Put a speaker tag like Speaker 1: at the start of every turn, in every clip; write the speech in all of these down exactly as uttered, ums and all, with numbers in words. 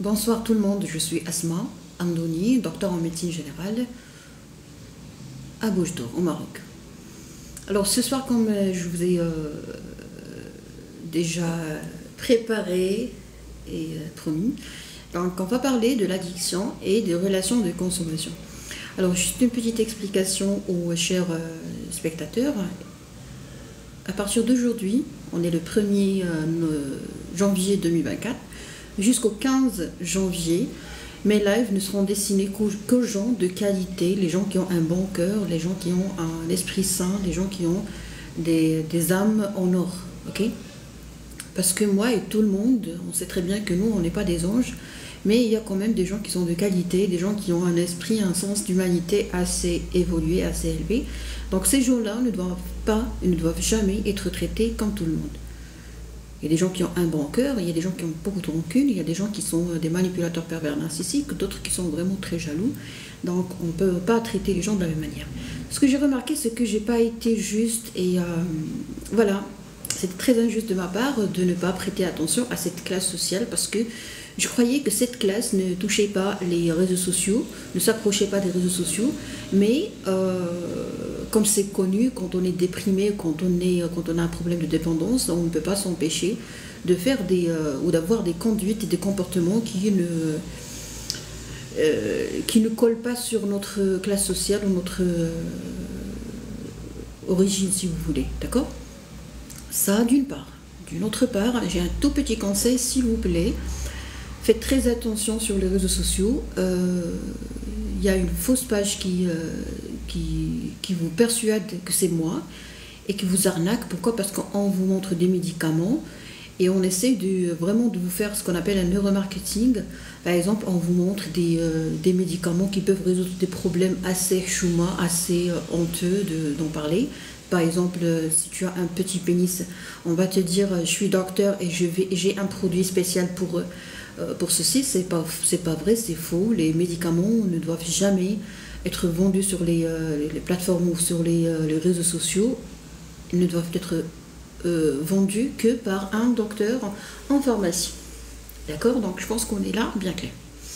Speaker 1: Bonsoir tout le monde, je suis Asma Amdouni, docteur en médecine générale à Boujdour, au Maroc. Alors ce soir, comme je vous ai euh, déjà préparé et euh, promis, donc on va parler de l'addiction et des relations de consommation. Alors juste une petite explication aux chers euh, spectateurs. À partir d'aujourd'hui, on est le premier euh, janvier deux mille vingt-quatre, jusqu'au quinze janvier, mes lives ne seront destinés qu'aux, qu'aux gens de qualité, les gens qui ont un bon cœur, les gens qui ont un esprit sain, les gens qui ont des, des âmes en or, ok? Parce que moi et tout le monde, on sait très bien que nous, on n'est pas des anges, mais il y a quand même des gens qui sont de qualité, des gens qui ont un esprit, un sens d'humanité assez évolué, assez élevé. Donc ces gens-là ne doivent pas, ne doivent jamais être traités comme tout le monde. Il y a des gens qui ont un bon cœur, il y a des gens qui ont beaucoup de rancune, il y a des gens qui sont des manipulateurs pervers narcissiques, d'autres qui sont vraiment très jaloux. Donc on ne peut pas traiter les gens de la même manière. Ce que j'ai remarqué, c'est que je n'ai pas été juste et euh, voilà, c'est très injuste de ma part de ne pas prêter attention à cette classe sociale parce que je croyais que cette classe ne touchait pas les réseaux sociaux, ne s'approchait pas des réseaux sociaux, mais euh, comme c'est connu, quand on est déprimé, quand on, est, quand on a un problème de dépendance, on ne peut pas s'empêcher de faire des, euh, ou d'avoir des conduites et des comportements qui ne, euh, qui ne collent pas sur notre classe sociale ou notre euh, origine, si vous voulez, d'accord? Ça, d'une part. D'une autre part, j'ai un tout petit conseil, s'il vous plaît. Faites très attention sur les réseaux sociaux. Il euh, y a une fausse page qui, euh, qui, qui vous persuade que c'est moi et qui vous arnaque. Pourquoi? Parce qu'on vous montre des médicaments et on essaie de, vraiment de vous faire ce qu'on appelle un neuromarketing. Par exemple, on vous montre des, euh, des médicaments qui peuvent résoudre des problèmes assez chouma, assez euh, honteux de, d'en parler. Par exemple, si tu as un petit pénis, on va te dire « je suis docteur et je vais, j'ai un produit spécial pour, euh, pour ceci ». C'est pas, c'est pas vrai, c'est faux. Les médicaments ne doivent jamais être vendus sur les, euh, les plateformes ou sur les, euh, les réseaux sociaux. Ils ne doivent être euh, vendus que par un docteur en, en pharmacie. D'accord? Donc je pense qu'on est là, bien clair.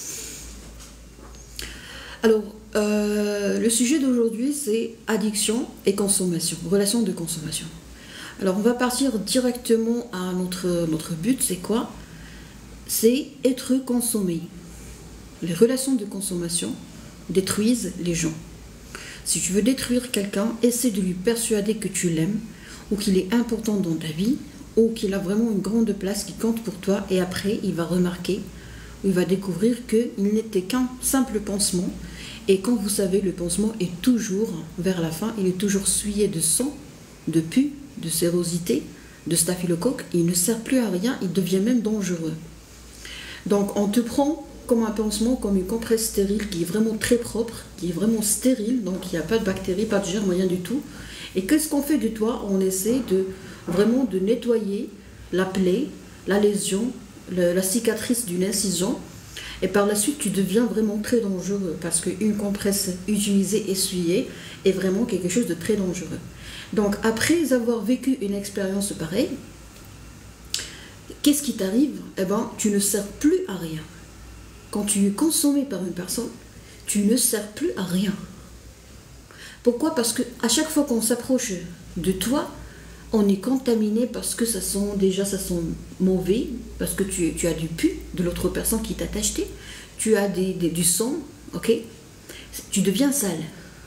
Speaker 1: Alors, euh, le sujet d'aujourd'hui, c'est addiction et consommation, relation de consommation. Alors, on va partir directement à notre, notre but, c'est quoi? C'est être consommé. Les relations de consommation détruisent les gens. Si tu veux détruire quelqu'un, essaie de lui persuader que tu l'aimes, ou qu'il est important dans ta vie, ou qu'il a vraiment une grande place qui compte pour toi, et après, il va remarquer, ou il va découvrir qu'il n'était qu'un simple pansement. Et quand vous savez, le pansement est toujours, vers la fin, il est toujours souillé de sang, de pus, de sérosité, de staphylocoque. Il ne sert plus à rien, il devient même dangereux. Donc on te prend comme un pansement, comme une compresse stérile qui est vraiment très propre, qui est vraiment stérile, donc il n'y a pas de bactéries, pas de germes, rien du tout. Et qu'est-ce qu'on fait de toi? On essaie de vraiment de nettoyer la plaie, la lésion, le, la cicatrice d'une incision. Et par la suite, tu deviens vraiment très dangereux parce qu'une compresse utilisée, essuyée, est vraiment quelque chose de très dangereux. Donc, après avoir vécu une expérience pareille, qu'est-ce qui t'arrive? Eh bien, tu ne sers plus à rien. Quand tu es consommé par une personne, tu ne sers plus à rien. Pourquoi? Parce qu'à chaque fois qu'on s'approche de toi, on est contaminé parce que ça sent, déjà ça sent mauvais, parce que tu, tu as du pus de l'autre personne qui t'a acheté, tu as des, des, du sang, ok? Tu deviens sale.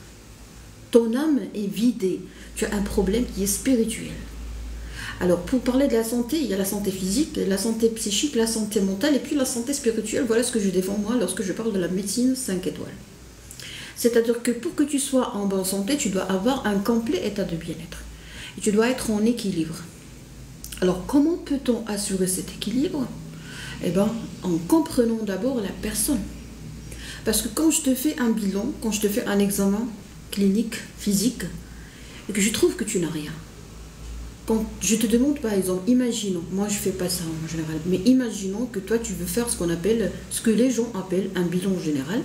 Speaker 1: Ton âme est vidée. Tu as un problème qui est spirituel. Alors, pour parler de la santé, il y a la santé physique, la santé psychique, la santé mentale et puis la santé spirituelle. Voilà ce que je défends moi lorsque je parle de la médecine cinq étoiles. C'est-à-dire que pour que tu sois en bonne santé, tu dois avoir un complet état de bien-être. Et tu dois être en équilibre. Alors, comment peut-on assurer cet équilibre? Eh bien, en comprenant d'abord la personne. Parce que quand je te fais un bilan, quand je te fais un examen clinique, physique, et que je trouve que tu n'as rien, quand je te demande par exemple, imaginons, moi je ne fais pas ça en général, mais imaginons que toi tu veux faire ce qu'on appelle, ce que les gens appellent un bilan général.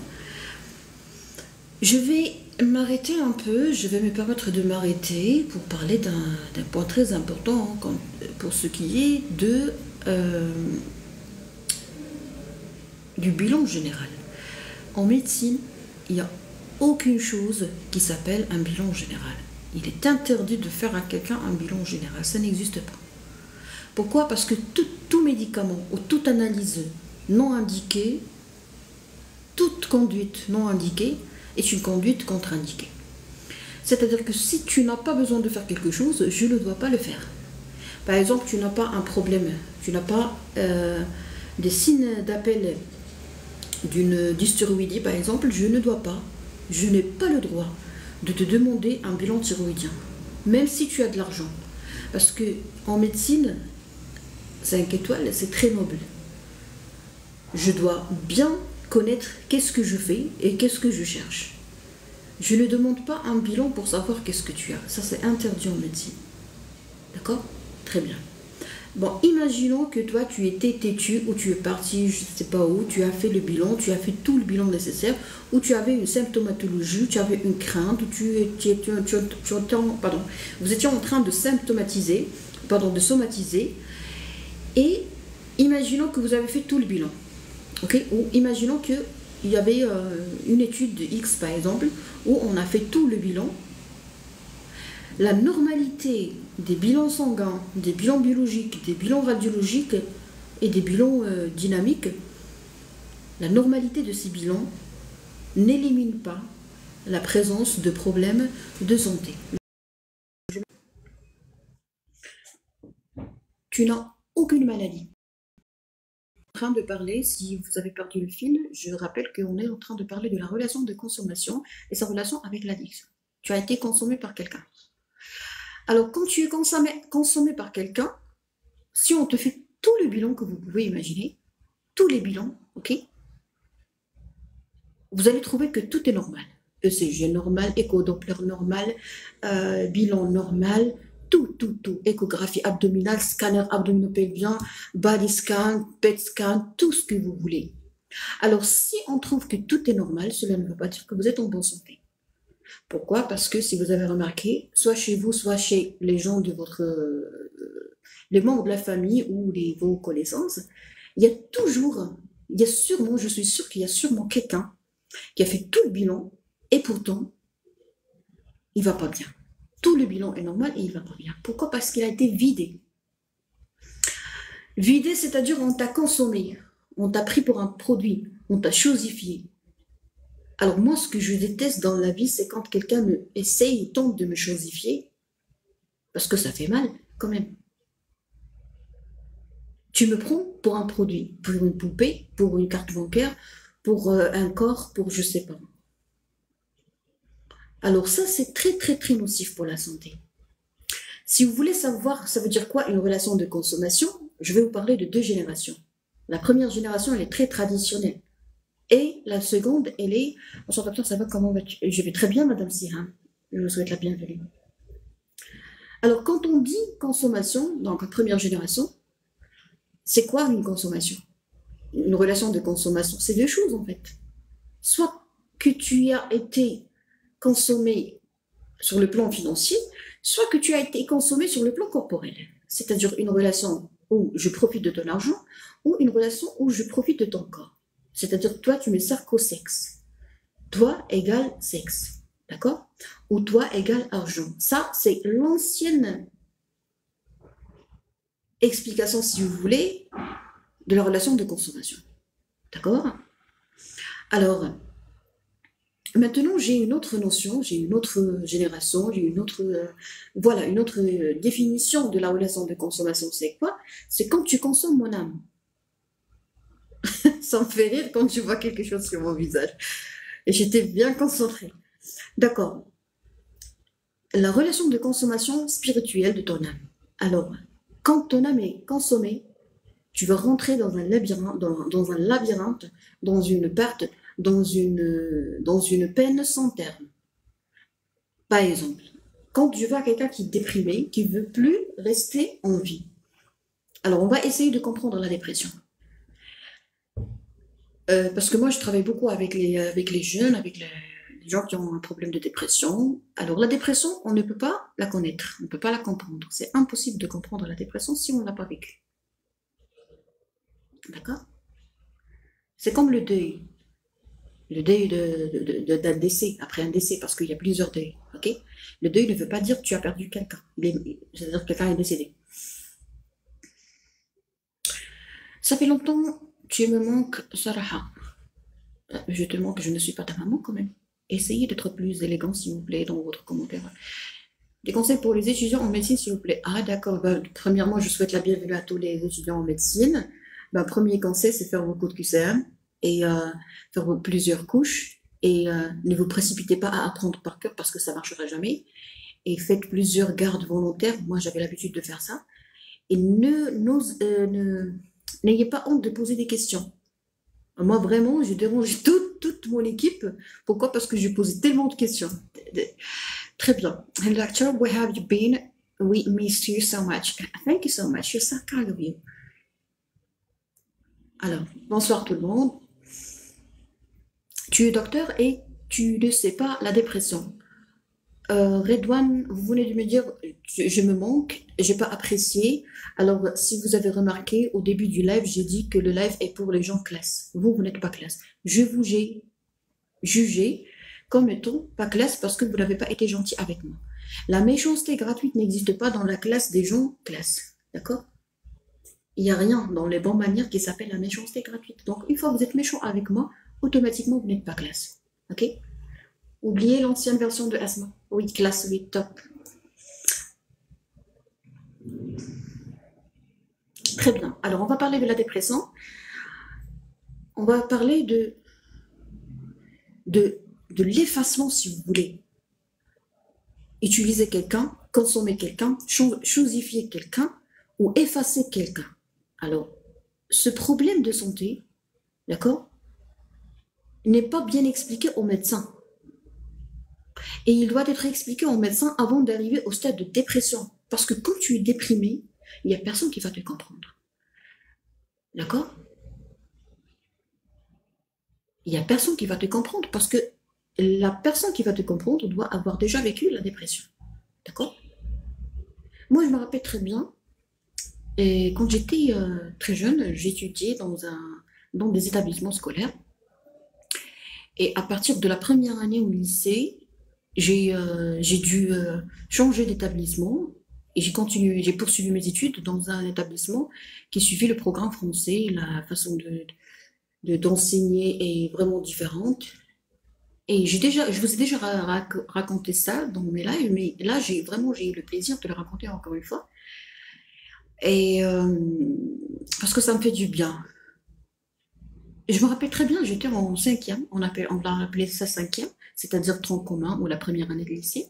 Speaker 1: Je vais m'arrêter un peu, je vais me permettre de m'arrêter pour parler d'un d'un point très important hein, quand, pour ce qui est de, euh, du bilan général. En médecine, il n'y a aucune chose qui s'appelle un bilan général. Il est interdit de faire à quelqu'un un bilan général, ça n'existe pas. Pourquoi? Parce que tout, tout médicament ou toute analyse non indiquée, toute conduite non indiquée est une conduite contre-indiquée. C'est-à-dire que si tu n'as pas besoin de faire quelque chose, je ne dois pas le faire. Par exemple, tu n'as pas un problème, tu n'as pas euh, des signes d'appel d'une dysthyroïdie, par exemple, je ne dois pas, je n'ai pas le droit de te demander un bilan thyroïdien, même si tu as de l'argent. Parce que en médecine, cinq étoiles, c'est très noble. Je dois bien connaître qu'est-ce que je fais et qu'est-ce que je cherche. Je ne demande pas un bilan pour savoir qu'est-ce que tu as. Ça, c'est interdit en médecine. D'accord? Très bien. Bon, imaginons que toi, tu étais têtu ou tu es parti, je ne sais pas où, tu as fait le bilan, tu as fait tout le bilan nécessaire, ou tu avais une symptomatologie, tu avais une crainte, ou tu étais, tu, tu, tu, tu, pardon, vous étiez en train de symptomatiser, pardon, de somatiser, et imaginons que vous avez fait tout le bilan. Ok? Ou imaginons qu'il y avait euh, une étude de X, par exemple, où on a fait tout le bilan. La normalité des bilans sanguins, des bilans biologiques, des bilans radiologiques et des bilans euh, dynamiques, la normalité de ces bilans n'élimine pas la présence de problèmes de santé. Tu n'as aucune maladie. En train de parler, si vous avez perdu le fil, je rappelle qu'on est en train de parler de la relation de consommation et sa relation avec l'addiction. Tu as été consommé par quelqu'un. Alors, quand tu es consommé, consommé par quelqu'un, si on te fait tout le bilan que vous pouvez imaginer, tous les bilans, ok, vous allez trouver que tout est normal. E C G normal, écho-doppler normal, euh, bilan normal, tout, tout, tout, échographie abdominale, scanner abdominopelvien, body scan, P E T scan, tout ce que vous voulez. Alors, si on trouve que tout est normal, cela ne veut pas dire que vous êtes en bonne santé. Pourquoi? Parce que si vous avez remarqué, soit chez vous, soit chez les gens de votre, euh, les membres de la famille ou les, vos connaissances, il y a toujours, il y a sûrement, je suis sûre qu'il y a sûrement quelqu'un qui a fait tout le bilan et pourtant, il ne va pas bien. Tout le bilan est normal et il ne va pas bien. Pourquoi? Parce qu'il a été vidé. Vidé, c'est-à-dire on t'a consommé, on t'a pris pour un produit, on t'a chosifié. Alors moi, ce que je déteste dans la vie, c'est quand quelqu'un me essaye, tente de me chosifier, parce que ça fait mal quand même. Tu me prends pour un produit, pour une poupée, pour une carte bancaire, pour euh, un corps, pour je sais pas. Alors ça, c'est très très très nocif pour la santé. Si vous voulez savoir, ça veut dire quoi une relation de consommation, je vais vous parler de deux générations. La première génération, elle est très traditionnelle. Et la seconde, elle est... Bonjour docteur, ça va, comment vas-tu? Je vais très bien, madame Sirin. Je vous souhaite la bienvenue. Alors, quand on dit consommation, donc première génération, c'est quoi une consommation? Une relation de consommation, c'est deux choses en fait. Soit que tu as été consommé sur le plan financier, soit que tu as été consommé sur le plan corporel. C'est-à-dire une relation où je profite de ton argent ou une relation où je profite de ton corps. C'est-à-dire, toi, tu me sers qu'au sexe. Toi égale sexe. D'accord? Ou toi égale argent. Ça, c'est l'ancienne explication, si vous voulez, de la relation de consommation. D'accord? Alors, maintenant, j'ai une autre notion, j'ai une autre génération, j'ai une autre, euh, voilà, une autre euh, définition de la relation de consommation. C'est quoi? C'est quand tu consommes mon âme. Ça me fait rire quand tu vois quelque chose sur mon visage. Et j'étais bien concentrée. D'accord. La relation de consommation spirituelle de ton âme. Alors, quand ton âme est consommée, tu vas rentrer dans un labyrinthe, dans, dans un labyrinthe, dans une perte, dans une, dans une peine sans terme. Par exemple, quand tu vois quelqu'un qui est déprimé, qui ne veut plus rester en vie. Alors, on va essayer de comprendre la dépression. Euh, parce que moi, je travaille beaucoup avec les, avec les jeunes, avec les, les gens qui ont un problème de dépression. Alors, la dépression, on ne peut pas la connaître, on ne peut pas la comprendre. C'est impossible de comprendre la dépression si on ne l'a pas vécue. D'accord? C'est comme le deuil. Le deuil de, de- de- d'un décès, après un décès, parce qu'il y a plusieurs deuils. Ok. Le deuil ne veut pas dire que tu as perdu quelqu'un. Il est- C'est-à-dire que quelqu'un est décédé. Ça fait longtemps, tu me manques, Saraha. Euh, Je te manque, je ne suis pas ta maman quand même. Essayez d'être plus élégant, s'il vous plaît, dans votre commentaire. Des conseils pour les étudiants en médecine, s'il vous plaît. Ah, d'accord. Bah, premièrement, je souhaite la bienvenue à tous les étudiants en médecine. Bah, premier conseil, c'est faire beaucoup de Q C M et euh, faire plusieurs couches. Et euh, ne vous précipitez pas à apprendre par cœur parce que ça ne marchera jamais. Et faites plusieurs gardes volontaires. Moi, j'avais l'habitude de faire ça. Et ne, n'ose- euh, ne, n'ayez pas honte de poser des questions. Moi, vraiment, j'ai dérangé toute, toute mon équipe. Pourquoi? Parce que je posais tellement de questions. Très bien. Doctor, where have you been? We miss you so much. Thank you so much. You're so kind of you. Alors, bonsoir tout le monde. Tu es docteur et tu ne sais pas la dépression. Euh, Redouane, vous venez de me dire, je, je me manque, j'ai pas apprécié. Alors, si vous avez remarqué, au début du live, j'ai dit que le live est pour les gens classe. Vous, vous n'êtes pas classe. Je vous ai jugé comme étant pas classe parce que vous n'avez pas été gentil avec moi. La méchanceté gratuite n'existe pas dans la classe des gens classe. D'accord? Il n'y a rien dans les bonnes manières qui s'appelle la méchanceté gratuite. Donc, une fois que vous êtes méchant avec moi, automatiquement, vous n'êtes pas classe. Ok? Oubliez l'ancienne version de Asma. Oui, classe, oui, top. Très bien. Alors, on va parler de la dépression. On va parler de, de, de l'effacement, si vous voulez. Utiliser quelqu'un, consommer quelqu'un, chosifier quelqu'un ou effacer quelqu'un. Alors, ce problème de santé, d'accord, n'est pas bien expliqué au médecin. Et il doit être expliqué au médecin avant d'arriver au stade de dépression. Parce que quand tu es déprimé, il n'y a personne qui va te comprendre. D'accord? Il n'y a personne qui va te comprendre parce que la personne qui va te comprendre doit avoir déjà vécu la dépression. D'accord? Moi, je me rappelle très bien, et quand j'étais euh, très jeune, j'étudiais dans, un, dans des établissements scolaires. Et à partir de la première année au lycée, j'ai euh, j'ai dû euh, changer d'établissement et j'ai continué, j'ai poursuivi mes études dans un établissement qui suivait le programme français. La façon de, de- d'enseigner est vraiment différente. Et j'ai déjà, je vous ai déjà ra- rac- raconté ça dans mes lives, mais là, j'ai vraiment j'ai eu le plaisir de le raconter encore une fois. Et euh, parce que ça me fait du bien. Je me rappelle très bien, j'étais en cinquième, on appelle, on l'a appelé ça cinquième, c'est-à-dire tronc commun ou la première année de lycée.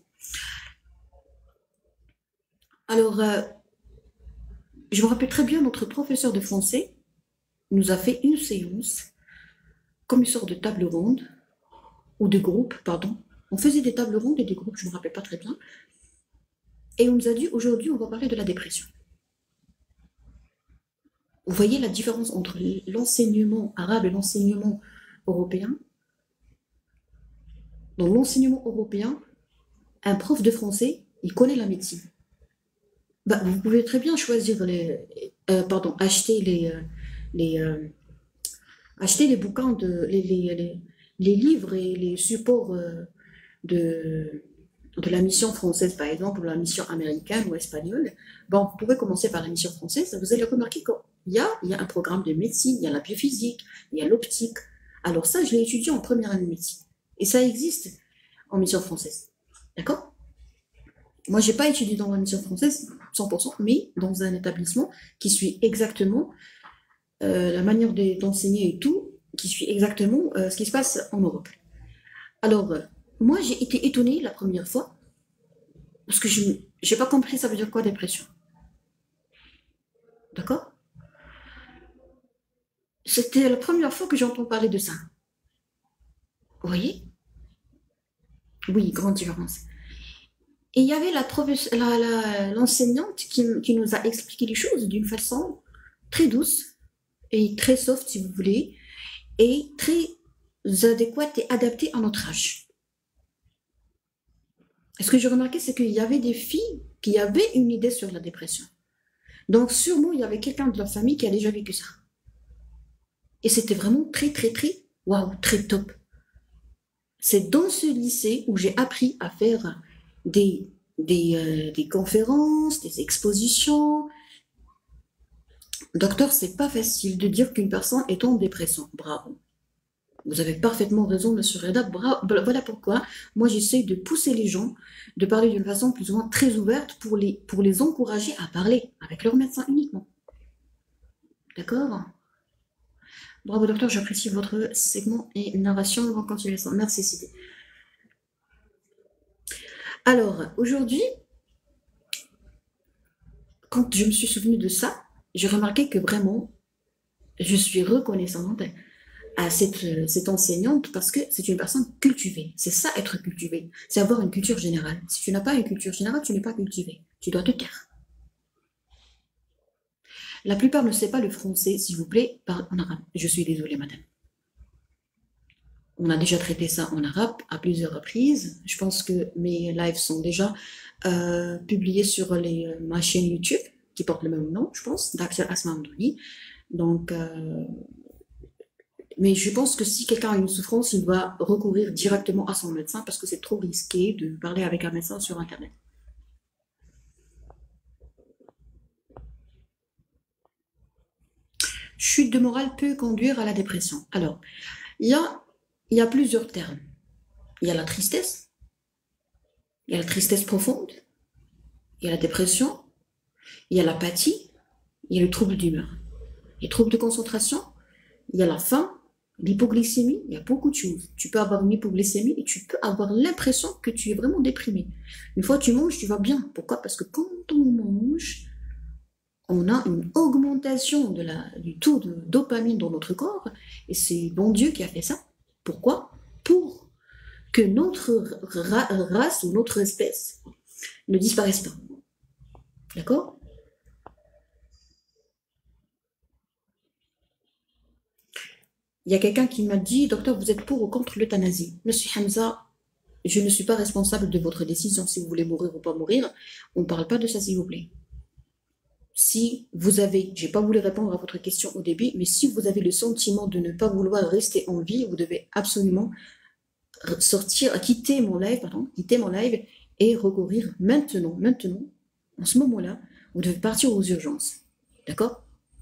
Speaker 1: Alors, euh, je me rappelle très bien, notre professeur de français nous a fait une séance comme une sorte de table ronde, ou de groupe, pardon. On faisait des tables rondes et des groupes, je ne me rappelle pas très bien. Et on nous a dit, aujourd'hui, on va parler de la dépression. Vous voyez la différence entre l'enseignement arabe et l'enseignement européen? Dans l'enseignement européen, un prof de français, il connaît la médecine. Bah, vous pouvez très bien choisir les, euh, pardon, acheter les, euh, les, euh, acheter les bouquins de, les, les, les, les livres et les supports euh, de, de la mission française, par exemple, ou la mission américaine ou espagnole. Bon, vous pouvez commencer par la mission française. Vous allez remarquer qu'il y a, il y a un programme de médecine, il y a la biophysique, il y a l'optique. Alors ça, je l'ai étudié en première année de médecine. Et ça existe en mission française. D'accord? Moi, j'ai pas étudié dans la mission française, cent pour cent, mais dans un établissement qui suit exactement euh, la manière de- d'enseigner et tout, qui suit exactement euh, ce qui se passe en Europe. Alors, euh, moi, j'ai été étonnée la première fois, parce que je n'ai pas compris ça veut dire quoi dépression. D'accord? C'était la première fois que j'entends parler de ça. Vous voyez? Oui, grande différence. Et il y avait la professe- la- la- l'enseignante qui, qui nous a expliqué les choses d'une façon très douce et très soft, si vous voulez, et très adéquate et adaptée à notre âge. Et ce que j'ai remarqué, c'est qu'il y avait des filles qui avaient une idée sur la dépression. Donc, sûrement, il y avait quelqu'un de leur famille qui a déjà vécu ça. Et c'était vraiment très, très, très, waouh, très top. C'est dans ce lycée où j'ai appris à faire des, des, euh, des conférences, des expositions. Docteur, c'est pas facile de dire qu'une personne est en dépression. Bravo. Vous avez parfaitement raison, monsieur Reda. Bravo. Voilà pourquoi moi j'essaie de pousser les gens, de parler d'une façon plus ou moins très ouverte pour les, pour les encourager à parler avec leur médecin uniquement. D'accord? Bravo docteur, j'apprécie votre segment et narration. On va continuer ça. Merci Sidi. Alors, aujourd'hui, quand je me suis souvenue de ça, j'ai remarqué que vraiment, je suis reconnaissante à cette, cette enseignante parce que c'est une personne cultivée. C'est ça, être cultivé. C'est avoir une culture générale. Si tu n'as pas une culture générale, tu n'es pas cultivé. Tu dois te taire. La plupart ne savent pas le français, s'il vous plaît, parle en arabe. Je suis désolée, madame. On a déjà traité ça en arabe à plusieurs reprises. Je pense que mes lives sont déjà euh, publiés sur les, ma chaîne YouTube, qui porte le même nom, je pense, Docteur Asma Amdouni. Donc, euh, mais je pense que si quelqu'un a une souffrance, il doit recourir directement à son médecin parce que c'est trop risqué de parler avec un médecin sur Internet. Chute de morale peut conduire à la dépression. Alors, il y a, il y a plusieurs termes. Il y a la tristesse, il y a la tristesse profonde, il y a la dépression, il y a l'apathie, il y a le trouble d'humeur, les troubles de concentration, il y a la faim, l'hypoglycémie, il y a beaucoup de choses. Tu peux avoir une hypoglycémie et tu peux avoir l'impression que tu es vraiment déprimé. Une fois que tu manges, tu vas bien. Pourquoi? Parce que quand on mange, on a une augmentation de la, du taux de dopamine dans notre corps et c'est bon Dieu qui a fait ça. Pourquoi? Pour que notre ra race ou notre espèce ne disparaisse pas. D'accord? Il y a quelqu'un qui m'a dit, docteur, vous êtes pour ou contre l'euthanasie? Monsieur Hamza, je ne suis pas responsable de votre décision si vous voulez mourir ou pas mourir. On ne parle pas de ça, s'il vous plaît. Si vous avez, je n'ai pas voulu répondre à votre question au début, mais si vous avez le sentiment de ne pas vouloir rester en vie, vous devez absolument sortir, quitter mon live, pardon, quitter mon live et recourir maintenant, maintenant, en ce moment-là, vous devez partir aux urgences. D'accord?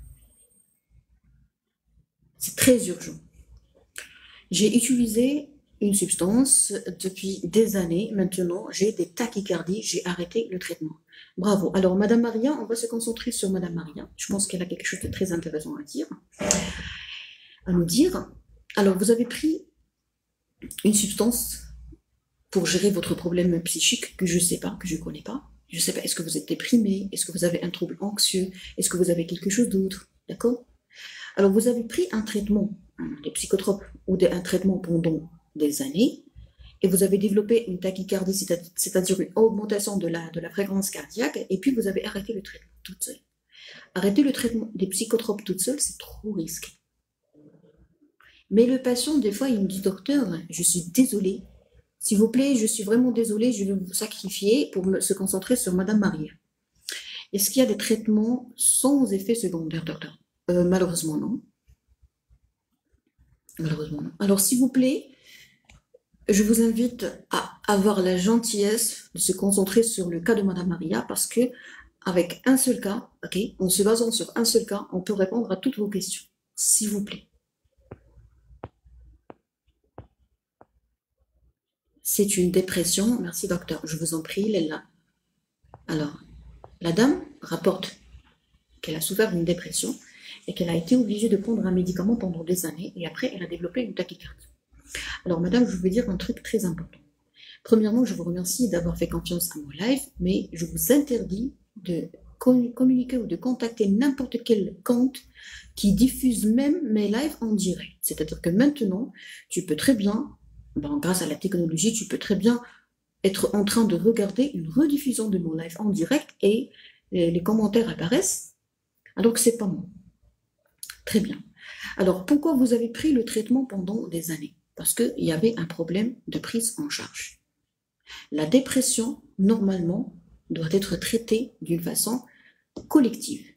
Speaker 1: C'est très urgent. J'ai utilisé une substance depuis des années. Maintenant, j'ai des tachycardies. J'ai arrêté le traitement. Bravo. Alors, Madame Maria, on va se concentrer sur Madame Maria. Je pense qu'elle a quelque chose de très intéressant à dire, à nous dire. Alors, vous avez pris une substance pour gérer votre problème psychique que je ne sais pas, que je ne connais pas. Je ne sais pas, est-ce que vous êtes déprimé? Est-ce que vous avez un trouble anxieux? Est-ce que vous avez quelque chose d'autre? D'accord? Alors, vous avez pris un traitement, des psychotropes, ou des, un traitement pendant des années, et vous avez développé une tachycardie, c'est-à-dire une augmentation de la, de la fréquence cardiaque, et puis vous avez arrêté le traitement toute seule. Arrêter le traitement des psychotropes toute seule, c'est trop risqué. Mais le patient, des fois, il me dit, docteur, je suis désolé, s'il vous plaît, je suis vraiment désolé, je vais vous sacrifier pour me, se concentrer sur Madame Maria. Est-ce qu'il y a des traitements sans effet secondaire, docteur? Euh, malheureusement, non. Malheureusement, non. Alors, s'il vous plaît, je vous invite à avoir la gentillesse de se concentrer sur le cas de Madame Maria parce que, avec un seul cas, ok, en se basant sur un seul cas, on peut répondre à toutes vos questions. S'il vous plaît. C'est une dépression. Merci, docteur. Je vous en prie, Léla. Alors, la dame rapporte qu'elle a souffert d'une dépression et qu'elle a été obligée de prendre un médicament pendant des années et après elle a développé une tachycardie. Alors madame, je veux dire un truc très important. Premièrement, je vous remercie d'avoir fait confiance à mon live, mais je vous interdis de communiquer ou de contacter n'importe quel compte qui diffuse même mes lives en direct. C'est-à-dire que maintenant, tu peux très bien, bon, grâce à la technologie, tu peux très bien être en train de regarder une rediffusion de mon live en direct et les, les commentaires apparaissent, alors que c'est pas moi. Très bien. Alors, pourquoi vous avez pris le traitement pendant des années? Parce qu'il y avait un problème de prise en charge. La dépression, normalement, doit être traitée d'une façon collective.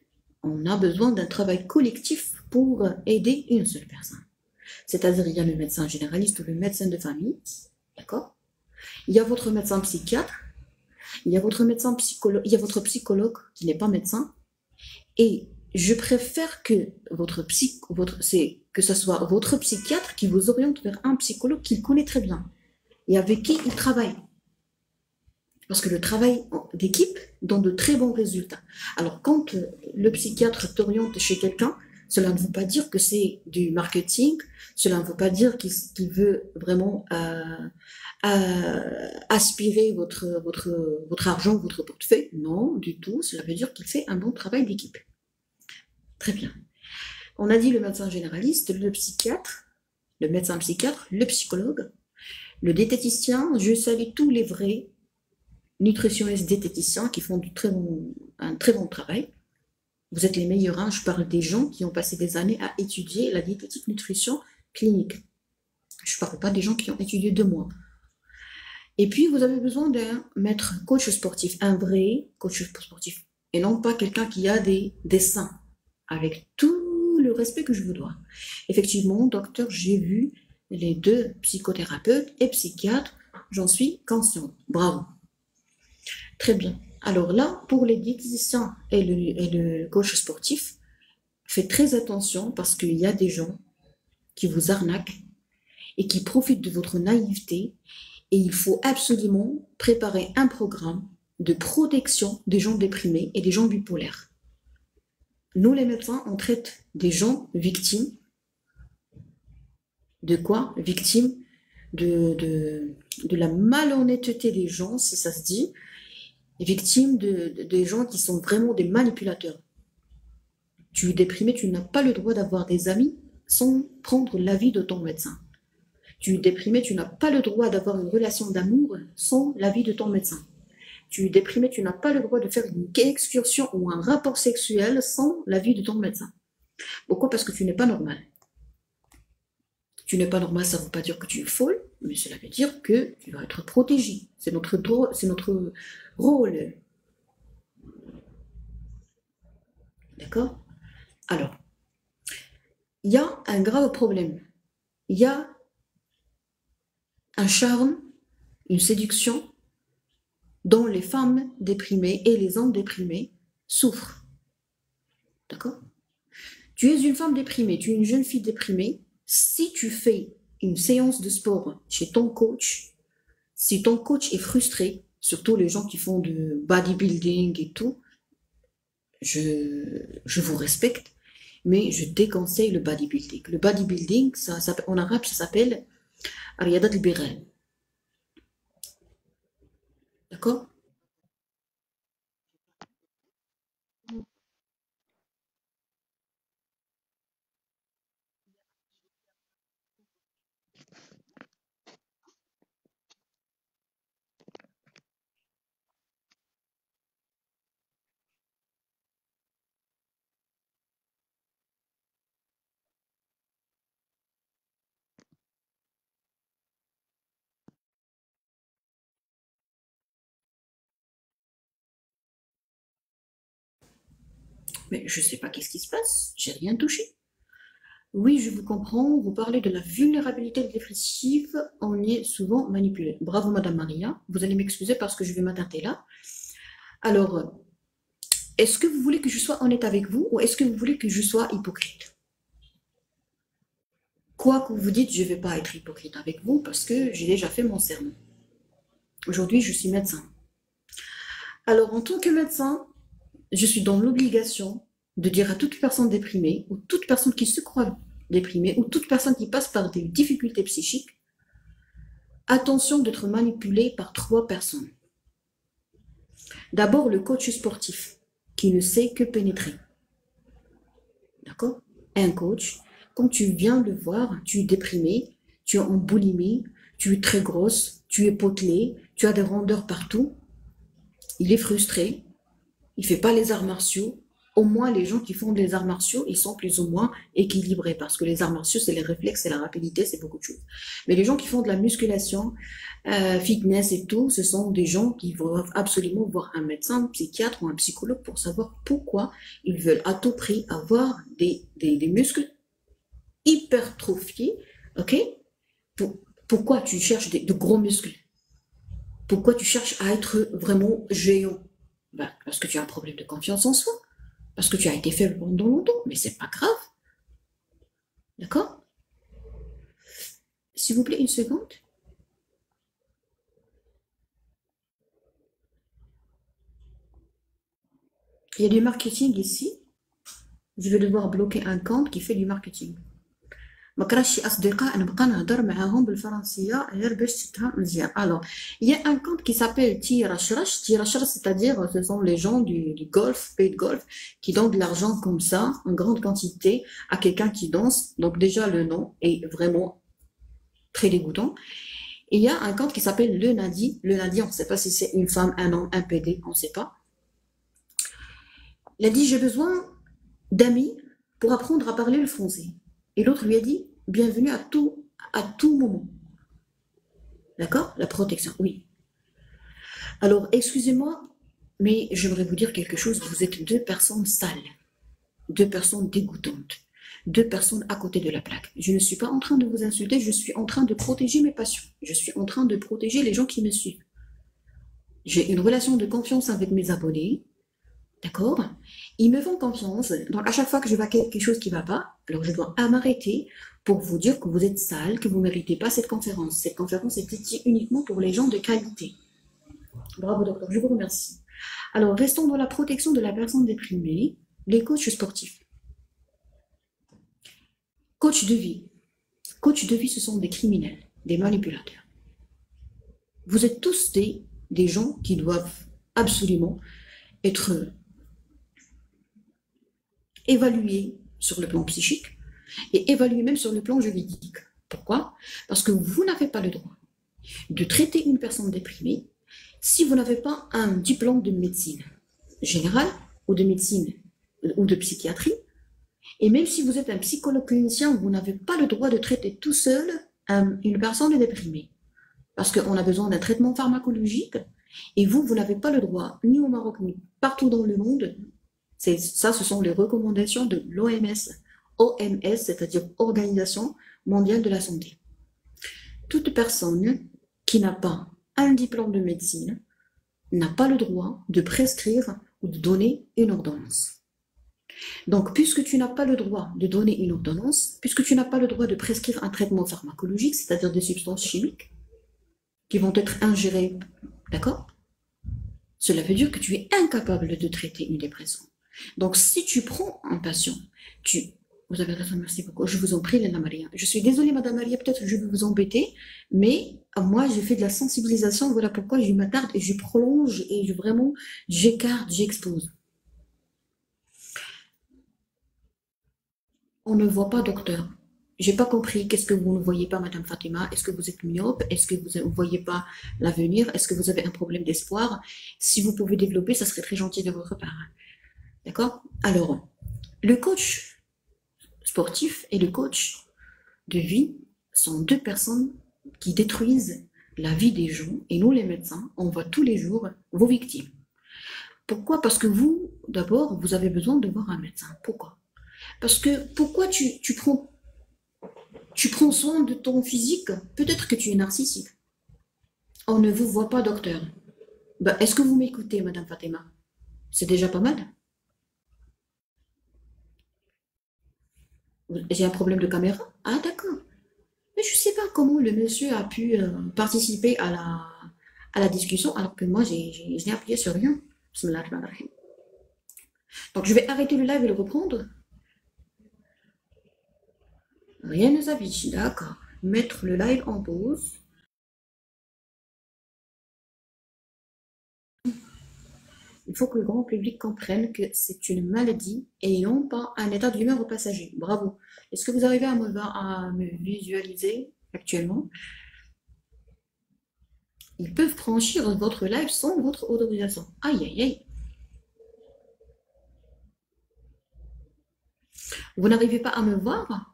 Speaker 1: On a besoin d'un travail collectif pour aider une seule personne. C'est-à-dire, il y a le médecin généraliste ou le médecin de famille, d'accord? Il y a votre médecin psychiatre, il y a votre médecin psychologue, il y a votre psychologue qui n'est pas médecin, et je préfère que votre psy, votre, c'est que ce soit votre psychiatre qui vous oriente vers un psychologue qu'il connaît très bien et avec qui il travaille. Parce que le travail d'équipe donne de très bons résultats. Alors, quand le psychiatre t'oriente chez quelqu'un, cela ne veut pas dire que c'est du marketing, cela ne veut pas dire qu'il qu'il veut vraiment euh, euh, aspirer votre, votre, votre argent, votre portefeuille. Non, du tout. Cela veut dire qu'il fait un bon travail d'équipe. Très bien. On a dit le médecin généraliste, le psychiatre, le médecin psychiatre, le psychologue, le diététicien. Je salue tous les vrais nutritionnistes diététiciens qui font du très bon, un très bon travail. Vous êtes les meilleurs, hein. Je parle des gens qui ont passé des années à étudier la diététique nutrition clinique. Je ne parle pas des gens qui ont étudié deux mois. Et puis, vous avez besoin d'un maître coach sportif, un vrai coach sportif, et non pas quelqu'un qui a des dessins, avec tout le respect que je vous dois. Effectivement, docteur, j'ai vu les deux psychothérapeutes et psychiatres, j'en suis consciente. Bravo. Très bien. Alors là, pour les diététiciens et le, et le coach sportif, faites très attention parce qu'il y a des gens qui vous arnaquent et qui profitent de votre naïveté, et il faut absolument préparer un programme de protection des gens déprimés et des gens bipolaires. Nous, les médecins, on traite des gens victimes de quoi? Victimes de, de, de la malhonnêteté des gens, si ça se dit, victimes de, de, des gens qui sont vraiment des manipulateurs. Tu es déprimé, tu n'as pas le droit d'avoir des amis sans prendre l'avis de ton médecin. Tu es déprimé, tu n'as pas le droit d'avoir une relation d'amour sans l'avis de ton médecin. Tu es déprimé, tu n'as pas le droit de faire une excursion ou un rapport sexuel sans l'avis de ton médecin. Pourquoi? Parce que tu n'es pas normal. Tu n'es pas normal, ça ne veut pas dire que tu es folle, mais cela veut dire que tu dois être protégé. C'est notre, c'est notre rôle. D'accord? Alors, il y a un grave problème. Il y a un charme, une séduction dont les femmes déprimées et les hommes déprimés souffrent. D'accord? Tu es une femme déprimée, tu es une jeune fille déprimée. Si tu fais une séance de sport chez ton coach, si ton coach est frustré, surtout les gens qui font du bodybuilding et tout, je, je vous respecte, mais je déconseille le bodybuilding. Le bodybuilding, ça, ça, en arabe, ça s'appelle Riyadat al-Bighal. D'accord? Mais je ne sais pas qu'est-ce qui se passe, j'ai rien touché. Oui, je vous comprends, vous parlez de la vulnérabilité dépressive, on y est souvent manipulé. Bravo Madame Maria, vous allez m'excuser parce que je vais m'attarder là. Alors, est-ce que vous voulez que je sois honnête avec vous ou est-ce que vous voulez que je sois hypocrite? Quoi que vous dites, je ne vais pas être hypocrite avec vous parce que j'ai déjà fait mon serment. Aujourd'hui, je suis médecin. Alors, en tant que médecin, je suis dans l'obligation de dire à toute personne déprimée ou toute personne qui se croit déprimée ou toute personne qui passe par des difficultés psychiques, attention d'être manipulée par trois personnes. D'abord, le coach sportif qui ne sait que pénétrer. D'accord? Un coach, quand tu viens le voir, tu es déprimé, tu es en boulimie, tu es très grosse, tu es potelée, tu as des rondeurs partout, il est frustré, il ne fait pas les arts martiaux, au moins les gens qui font des arts martiaux, ils sont plus ou moins équilibrés parce que les arts martiaux, c'est les réflexes, c'est la rapidité, c'est beaucoup de choses. Mais les gens qui font de la musculation, euh, fitness et tout, ce sont des gens qui doivent absolument voir un médecin, un psychiatre ou un psychologue pour savoir pourquoi ils veulent à tout prix avoir des, des, des muscles hypertrophiés, ok? Pour, pourquoi tu cherches des, de gros muscles? Pourquoi tu cherches à être vraiment géant? Ben, parce que tu as un problème de confiance en soi. Parce que tu as été faible pendant longtemps, mais c'est pas grave. D'accord? S'il vous plaît, une seconde. Il y a du marketing ici. Je vais devoir bloquer un compte qui fait du marketing. Alors, il y a un compte qui s'appelle Tirachrash. Tirachrash, c'est-à-dire, ce sont les gens du, du golf, pays de golf, qui donnent de l'argent comme ça, en grande quantité, à quelqu'un qui danse. Donc, déjà, le nom est vraiment très dégoûtant. Et il y a un compte qui s'appelle Le Nadi. Le Nadi, on ne sait pas si c'est une femme, un homme, un P D, on ne sait pas. Il a dit, j'ai besoin d'amis pour apprendre à parler le français. Et l'autre lui a dit, bienvenue à tout, à tout moment. D'accord? La protection, oui. Alors, excusez-moi, mais j'aimerais vous dire quelque chose. Vous êtes deux personnes sales, deux personnes dégoûtantes, deux personnes à côté de la plaque. Je ne suis pas en train de vous insulter, je suis en train de protéger mes patients. Je suis en train de protéger les gens qui me suivent. J'ai une relation de confiance avec mes abonnés. D'accord? Ils me font confiance. Donc, à chaque fois que je vois quelque chose qui ne va pas, alors je dois m'arrêter pour vous dire que vous êtes sale, que vous ne méritez pas cette conférence. Cette conférence est dédiée uniquement pour les gens de qualité. Bravo, docteur. Je vous remercie. Alors, restons dans la protection de la personne déprimée. Les coachs sportifs. Coach de vie. Coach de vie, ce sont des criminels, des manipulateurs. Vous êtes tous des, des gens qui doivent absolument être évaluer sur le plan psychique et évaluer même sur le plan juridique. Pourquoi? Parce que vous n'avez pas le droit de traiter une personne déprimée si vous n'avez pas un diplôme de médecine générale ou de médecine ou de psychiatrie. Et même si vous êtes un psychologue clinicien, vous n'avez pas le droit de traiter tout seul une personne déprimée. Parce qu'on a besoin d'un traitement pharmacologique et vous, vous n'avez pas le droit, ni au Maroc, ni partout dans le monde. C'est, ça, ce sont les recommandations de l'O M S. O M S, c'est-à-dire Organisation mondiale de la santé. Toute personne qui n'a pas un diplôme de médecine n'a pas le droit de prescrire ou de donner une ordonnance. Donc, puisque tu n'as pas le droit de donner une ordonnance, puisque tu n'as pas le droit de prescrire un traitement pharmacologique, c'est-à-dire des substances chimiques qui vont être ingérées, d'accord? Cela veut dire que tu es incapable de traiter une dépression. Donc, si tu prends un patient, tu... Vous avez raison, merci beaucoup. Je vous en prie, Lena Maria. Je suis désolée, Madame Maria, peut-être que je vais vous embêter, mais moi, j'ai fait de la sensibilisation. Voilà pourquoi je m'attarde et je prolonge et je, vraiment, j'écarte, j'expose. On ne voit pas, docteur. J'ai pas compris. Qu'est-ce que vous ne voyez pas, Madame Fatima? Est-ce que vous êtes myope? Est-ce que vous ne voyez pas l'avenir? Est-ce que vous avez un problème d'espoir? Si vous pouvez développer, ça serait très gentil de votre part. D'accord? Alors, le coach sportif et le coach de vie sont deux personnes qui détruisent la vie des gens. Et nous, les médecins, on voit tous les jours vos victimes. Pourquoi? Parce que vous, d'abord, vous avez besoin de voir un médecin. Pourquoi? Parce que pourquoi tu, tu, prends, tu prends soin de ton physique? Peut-être que tu es narcissique. On ne vous voit pas, docteur. Ben, est-ce que vous m'écoutez, Madame Fatima? C'est déjà pas mal. J'ai un problème de caméra? Ah, d'accord. Mais je ne sais pas comment le monsieur a pu euh, participer à la, à la discussion alors que moi, j'ai, j'ai, je n'ai appuyé sur rien. Donc, je vais arrêter le live et le reprendre. Rien ne s'affiche, d'accord. Mettre le live en pause. Il faut que le grand public comprenne que c'est une maladie et non pas un état d'humeur passager. Bravo. Est-ce que vous arrivez à me, à me visualiser actuellement? Ils peuvent franchir votre live sans votre autorisation. Aïe, aïe, aïe. Vous n'arrivez pas à me voir?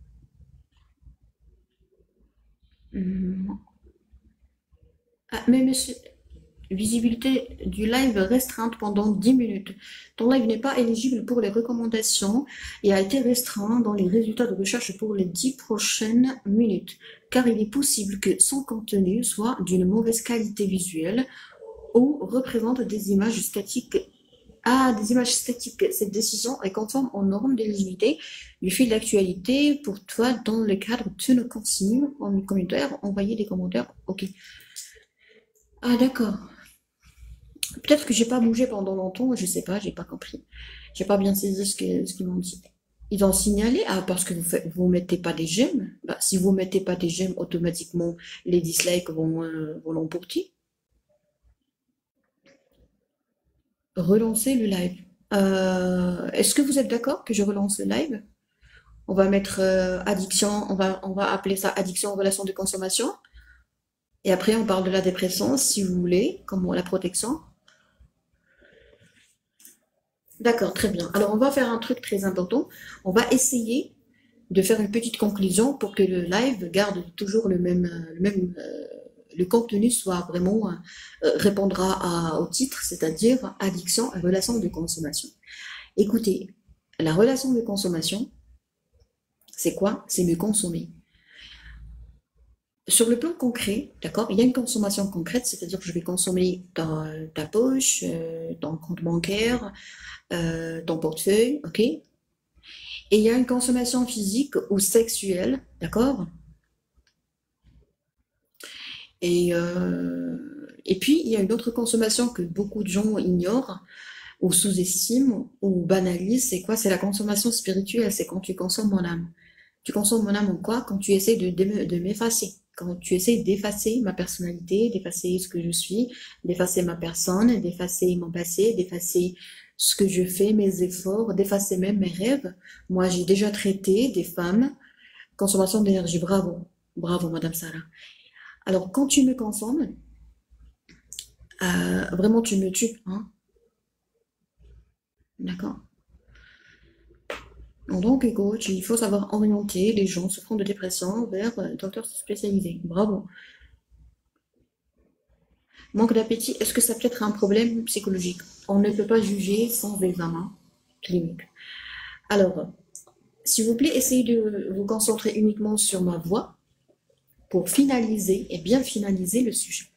Speaker 1: Hmm. Ah, mais monsieur, visibilité du live restreinte pendant dix minutes. Ton live n'est pas éligible pour les recommandations et a été restreint dans les résultats de recherche pour les dix prochaines minutes, car il est possible que son contenu soit d'une mauvaise qualité visuelle ou représente des images statiques. Ah, des images statiques. Cette décision est conforme aux normes d'éligibilité du fil d'actualité pour toi dans le cadre de nos consignes en commentaire. Envoyer des commentaires. Ok. Ah, d'accord. Peut-être que j'ai pas bougé pendant longtemps, je sais pas, j'ai pas compris. J'ai pas bien saisi ce que, ce qu'ils m'ont dit. Ils ont signalé, ah, parce que vous faites, vous mettez pas des j'aime. Bah, si vous mettez pas des j'aime, automatiquement, les dislikes vont, euh, vont l'emporter. Relancer le live. Euh, est-ce que vous êtes d'accord que je relance le live? On va mettre euh, addiction, on va, on va appeler ça addiction en relation de consommation. Et après, on parle de la dépression, si vous voulez, comme la protection. D'accord, très bien. Alors, on va faire un truc très important. On va essayer de faire une petite conclusion pour que le live garde toujours le même, euh, le même, euh, le contenu soit vraiment, euh, répondra à- au titre, c'est-à-dire addiction et relation de consommation. Écoutez, la relation de consommation, c'est quoi? C'est me consommer. Sur le plan concret, d'accord, il y a une consommation concrète, c'est-à-dire que je vais consommer ta, ta poche, euh, ton compte bancaire, euh, ton portefeuille, ok? Et il y a une consommation physique ou sexuelle, d'accord? Et, euh, et puis, il y a une autre consommation que beaucoup de gens ignorent ou sous-estiment ou banalisent, c'est quoi? C'est la consommation spirituelle, c'est quand tu consommes mon âme. Tu consommes mon âme en quoi? Quand tu essaies de, de, de m'effacer. Quand tu essaies d'effacer ma personnalité, d'effacer ce que je suis, d'effacer ma personne, d'effacer mon passé, d'effacer ce que je fais, mes efforts, d'effacer même mes rêves. Moi, j'ai déjà traité des femmes, consommation d'énergie. Bravo. Bravo, Madame Sarah. Alors, quand tu me consommes, euh, vraiment, tu me tues, hein? D'accord? En tant que coach, il faut savoir orienter les gens souffrant de dépression vers euh, docteurs spécialisés. Bravo. Manque d'appétit, est-ce que ça peut être un problème psychologique? On ne peut pas juger sans examen clinique. Alors, s'il vous plaît, essayez de vous concentrer uniquement sur ma voix pour finaliser et bien finaliser le sujet.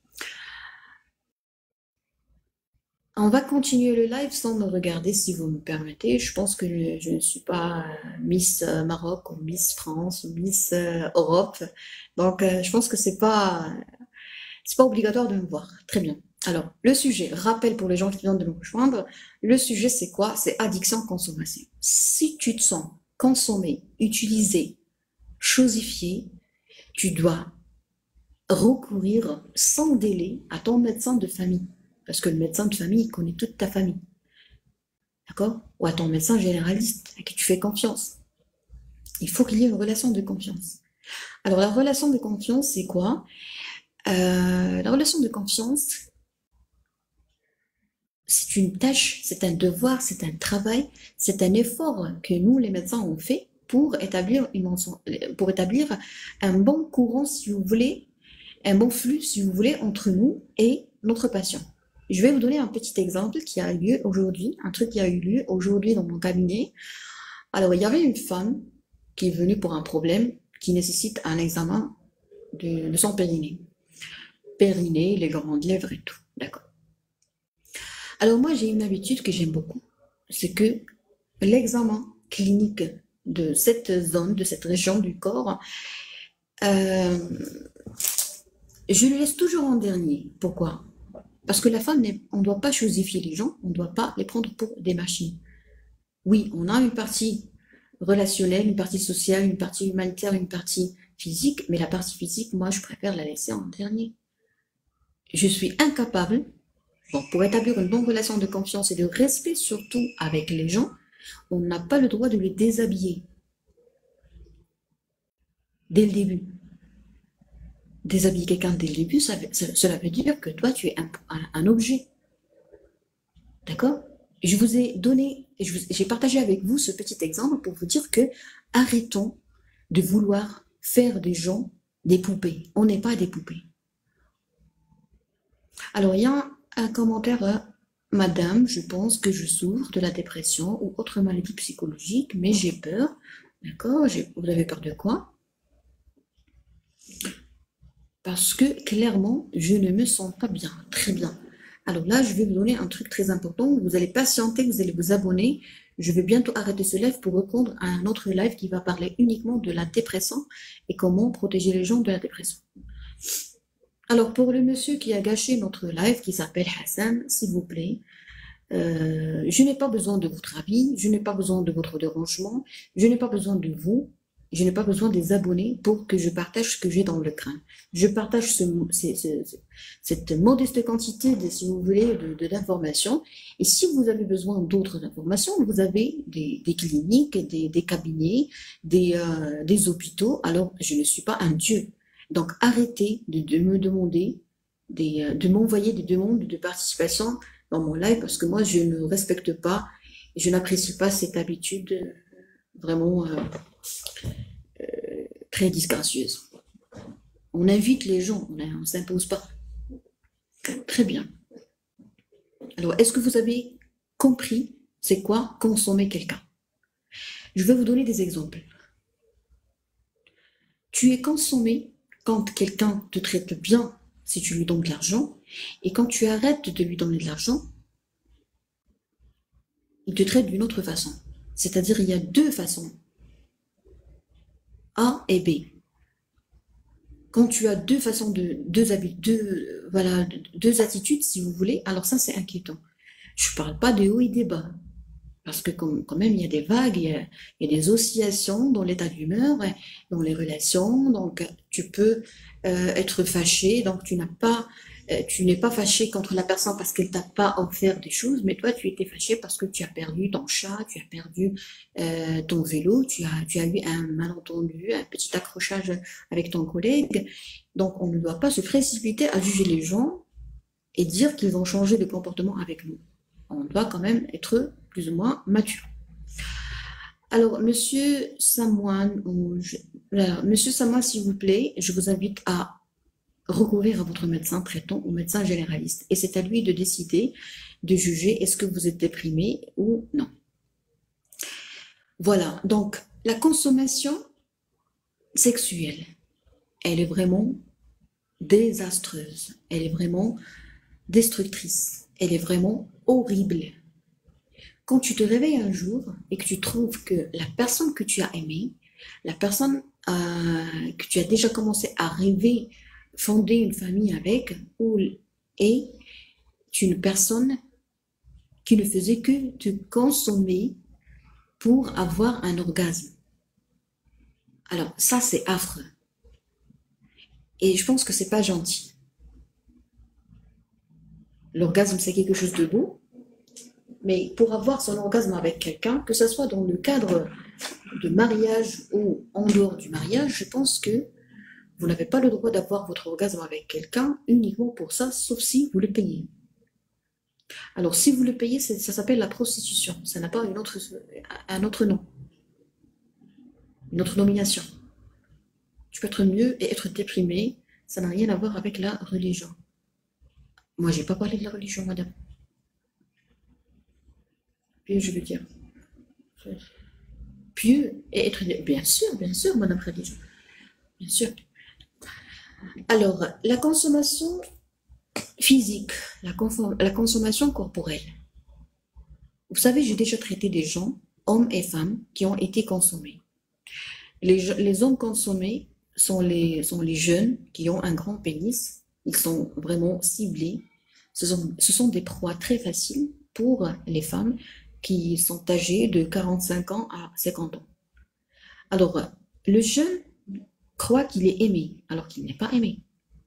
Speaker 1: On va continuer le live sans me regarder si vous me permettez. Je pense que je ne suis pas euh, Miss euh, Maroc ou Miss France ou Miss euh, Europe. Donc, euh, je pense que c'est pas, c'est pas obligatoire de me voir. Très bien. Alors, le sujet, rappel pour les gens qui viennent de me rejoindre, le sujet c'est quoi? C'est addiction-consommation. Si tu te sens consommé, utilisé, chosifié, tu dois recourir sans délai à ton médecin de famille. Parce que le médecin de famille connaît toute ta famille. D'accord? Ou à ton médecin généraliste, à qui tu fais confiance. Il faut qu'il y ait une relation de confiance. Alors, la relation de confiance, c'est quoi? Euh, la relation de confiance, c'est une tâche, c'est un devoir, c'est un travail, c'est un effort que nous, les médecins, ont fait pour établir, une, pour établir un bon courant, si vous voulez, un bon flux, si vous voulez, entre nous et notre patient. Je vais vous donner un petit exemple qui a eu lieu aujourd'hui, un truc qui a eu lieu aujourd'hui dans mon cabinet. Alors, il y avait une femme qui est venue pour un problème qui nécessite un examen de, de son périnée. Périnée, les grandes lèvres et tout, d'accord. Alors moi, j'ai une habitude que j'aime beaucoup, c'est que l'examen clinique de cette zone, de cette région du corps, euh, je le laisse toujours en dernier. Pourquoi? Parce que la femme, on ne doit pas chosifier les gens, on ne doit pas les prendre pour des machines. Oui, on a une partie relationnelle, une partie sociale, une partie humanitaire, une partie physique, mais la partie physique, moi, je préfère la laisser en dernier. Je suis incapable, bon, pour établir une bonne relation de confiance et de respect surtout avec les gens, on n'a pas le droit de les déshabiller dès le début. Déshabiller quelqu'un dès le début, ça, ça, cela veut dire que toi, tu es un, un, un objet. D'accord? Je vous ai donné Et j'ai partagé avec vous ce petit exemple pour vous dire que arrêtons de vouloir faire des gens des poupées. On n'est pas des poupées. Alors, il y a un commentaire, euh, Madame, je pense que je souffre de la dépression ou autre maladie psychologique, mais j'ai peur. D'accord? Vous avez peur de quoi? Parce que clairement, je ne me sens pas bien, très bien. Alors là, je vais vous donner un truc très important. Vous allez patienter, vous allez vous abonner. Je vais bientôt arrêter ce live pour répondre à un autre live qui va parler uniquement de la dépression et comment protéger les gens de la dépression. Alors, pour le monsieur qui a gâché notre live, qui s'appelle Hassan, s'il vous plaît, euh, je n'ai pas besoin de votre avis, je n'ai pas besoin de votre dérangement, je n'ai pas besoin de vous, je n'ai pas besoin des abonnés pour que je partage ce que j'ai dans le crâne. Je partage ce, ce, ce, cette modeste quantité, de, si vous voulez, de, de d'informations. Et si vous avez besoin d'autres informations, vous avez des, des cliniques, des, des cabinets, des, euh, des hôpitaux. Alors, je ne suis pas un dieu. Donc, arrêtez de, de me demander, des, de m'envoyer des demandes de participation dans mon live parce que moi, je ne respecte pas, je n'apprécie pas cette habitude vraiment euh, euh, très disgracieuse. On invite les gens, on ne s'impose pas. Très bien. Alors, est-ce que vous avez compris c'est quoi consommer quelqu'un? Je vais vous donner des exemples. Tu es consommé quand quelqu'un te traite bien si tu lui donnes de l'argent, et quand tu arrêtes de lui donner de l'argent, il te traite d'une autre façon. C'est-à-dire, il y a deux façons. A et B. Quand tu as deux façons de, deux habits, deux, voilà, deux attitudes, si vous voulez, alors ça, c'est inquiétant. Je ne parle pas des hauts et des bas. Parce que quand même, il y a des vagues, il y a, il y a des oscillations dans l'état d'humeur, dans les relations. Donc, tu peux euh, être fâché. Donc, tu n'as pas, euh, tu n'es pas fâché contre la personne parce qu'elle t'a pas offert des choses, mais toi, tu étais fâché parce que tu as perdu ton chat, tu as perdu euh, ton vélo, tu as, tu as eu un malentendu, un petit accrochage avec ton collègue. Donc, on ne doit pas se précipiter à juger les gens et dire qu'ils vont changer de comportement avec nous. On doit quand même être plus ou moins mature. Alors, monsieur Samoine, ou je, alors, monsieur Samoine, s'il vous plaît, je vous invite à recourir à votre médecin traitant ou médecin généraliste. Et c'est à lui de décider, de juger est-ce que vous êtes déprimé ou non. Voilà, donc la consommation sexuelle, elle est vraiment désastreuse. Elle est vraiment destructrice. Elle est vraiment horrible. Quand tu te réveilles un jour et que tu trouves que la personne que tu as aimée, la personne euh, que tu as déjà commencé à rêver, fonder une famille avec, ou, est une personne qui ne faisait que te consommer pour avoir un orgasme. Alors ça, c'est affreux. Et je pense que c'est pas gentil. L'orgasme, c'est quelque chose de beau. Mais pour avoir son orgasme avec quelqu'un, que ce soit dans le cadre de mariage ou en dehors du mariage, je pense que vous n'avez pas le droit d'avoir votre orgasme avec quelqu'un uniquement pour ça, sauf si vous le payez. Alors, si vous le payez, ça s'appelle la prostitution. Ça n'a pas une autre, un autre nom, une autre nomination. Tu peux être mieux et être déprimé, ça n'a rien à voir avec la religion. Moi, je n'ai pas parlé de la religion, madame. Je veux dire. Pieux et être... Bien sûr, bien sûr, madame Khadija. Bien sûr. Alors, la consommation physique, la, la consommation corporelle. Vous savez, j'ai déjà traité des gens, hommes et femmes, qui ont été consommés. Les, les hommes consommés sont les, sont les jeunes qui ont un grand pénis. Ils sont vraiment ciblés. Ce sont, ce sont des proies très faciles pour les femmes qui sont âgés de quarante-cinq ans à cinquante ans. Alors, le jeune croit qu'il est aimé, alors qu'il n'est pas aimé.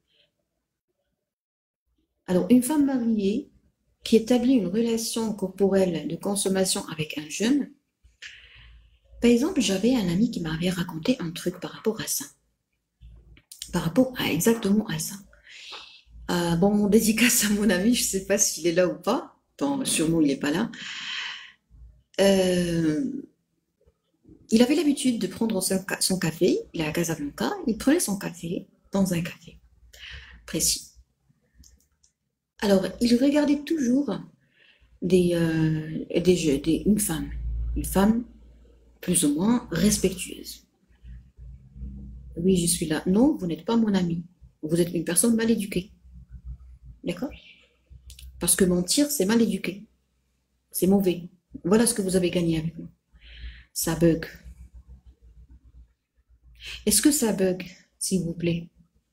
Speaker 1: Alors, une femme mariée qui établit une relation corporelle de consommation avec un jeune, par exemple, j'avais un ami qui m'avait raconté un truc par rapport à ça. Par rapport à exactement à ça. Euh, bon, dédicace à mon ami, je ne sais pas s'il est là ou pas. Bon, sûrement il n'est pas là. Euh, il avait l'habitude de prendre son, ca- son café, il est à Casablanca, il prenait son café dans un café précis. Alors, il regardait toujours des, euh, des, jeux- des- une femme, une femme plus ou moins respectueuse. Oui, je suis là. Non, vous n'êtes pas mon ami. Vous êtes une personne mal éduquée. D'accord? Parce que mentir, c'est mal éduqué. C'est mauvais. Voilà ce que vous avez gagné avec moi. Ça bug. Est-ce que ça bug, s'il vous plaît?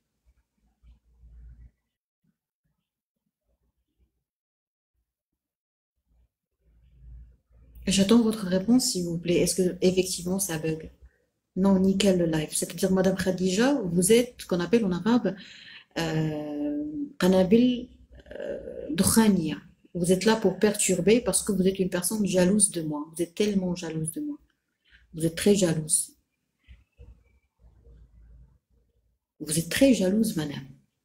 Speaker 1: J'attends votre réponse, s'il vous plaît. Est-ce que effectivement ça bug? Non, nickel le live. C'est-à-dire, Madame Khadija, vous êtes ce qu'on appelle en arabe euh, Qanabil euh, Doukhania. Vous êtes là pour perturber parce que vous êtes une personne jalouse de moi. Vous êtes tellement jalouse de moi. Vous êtes très jalouse. Vous êtes très jalouse, madame.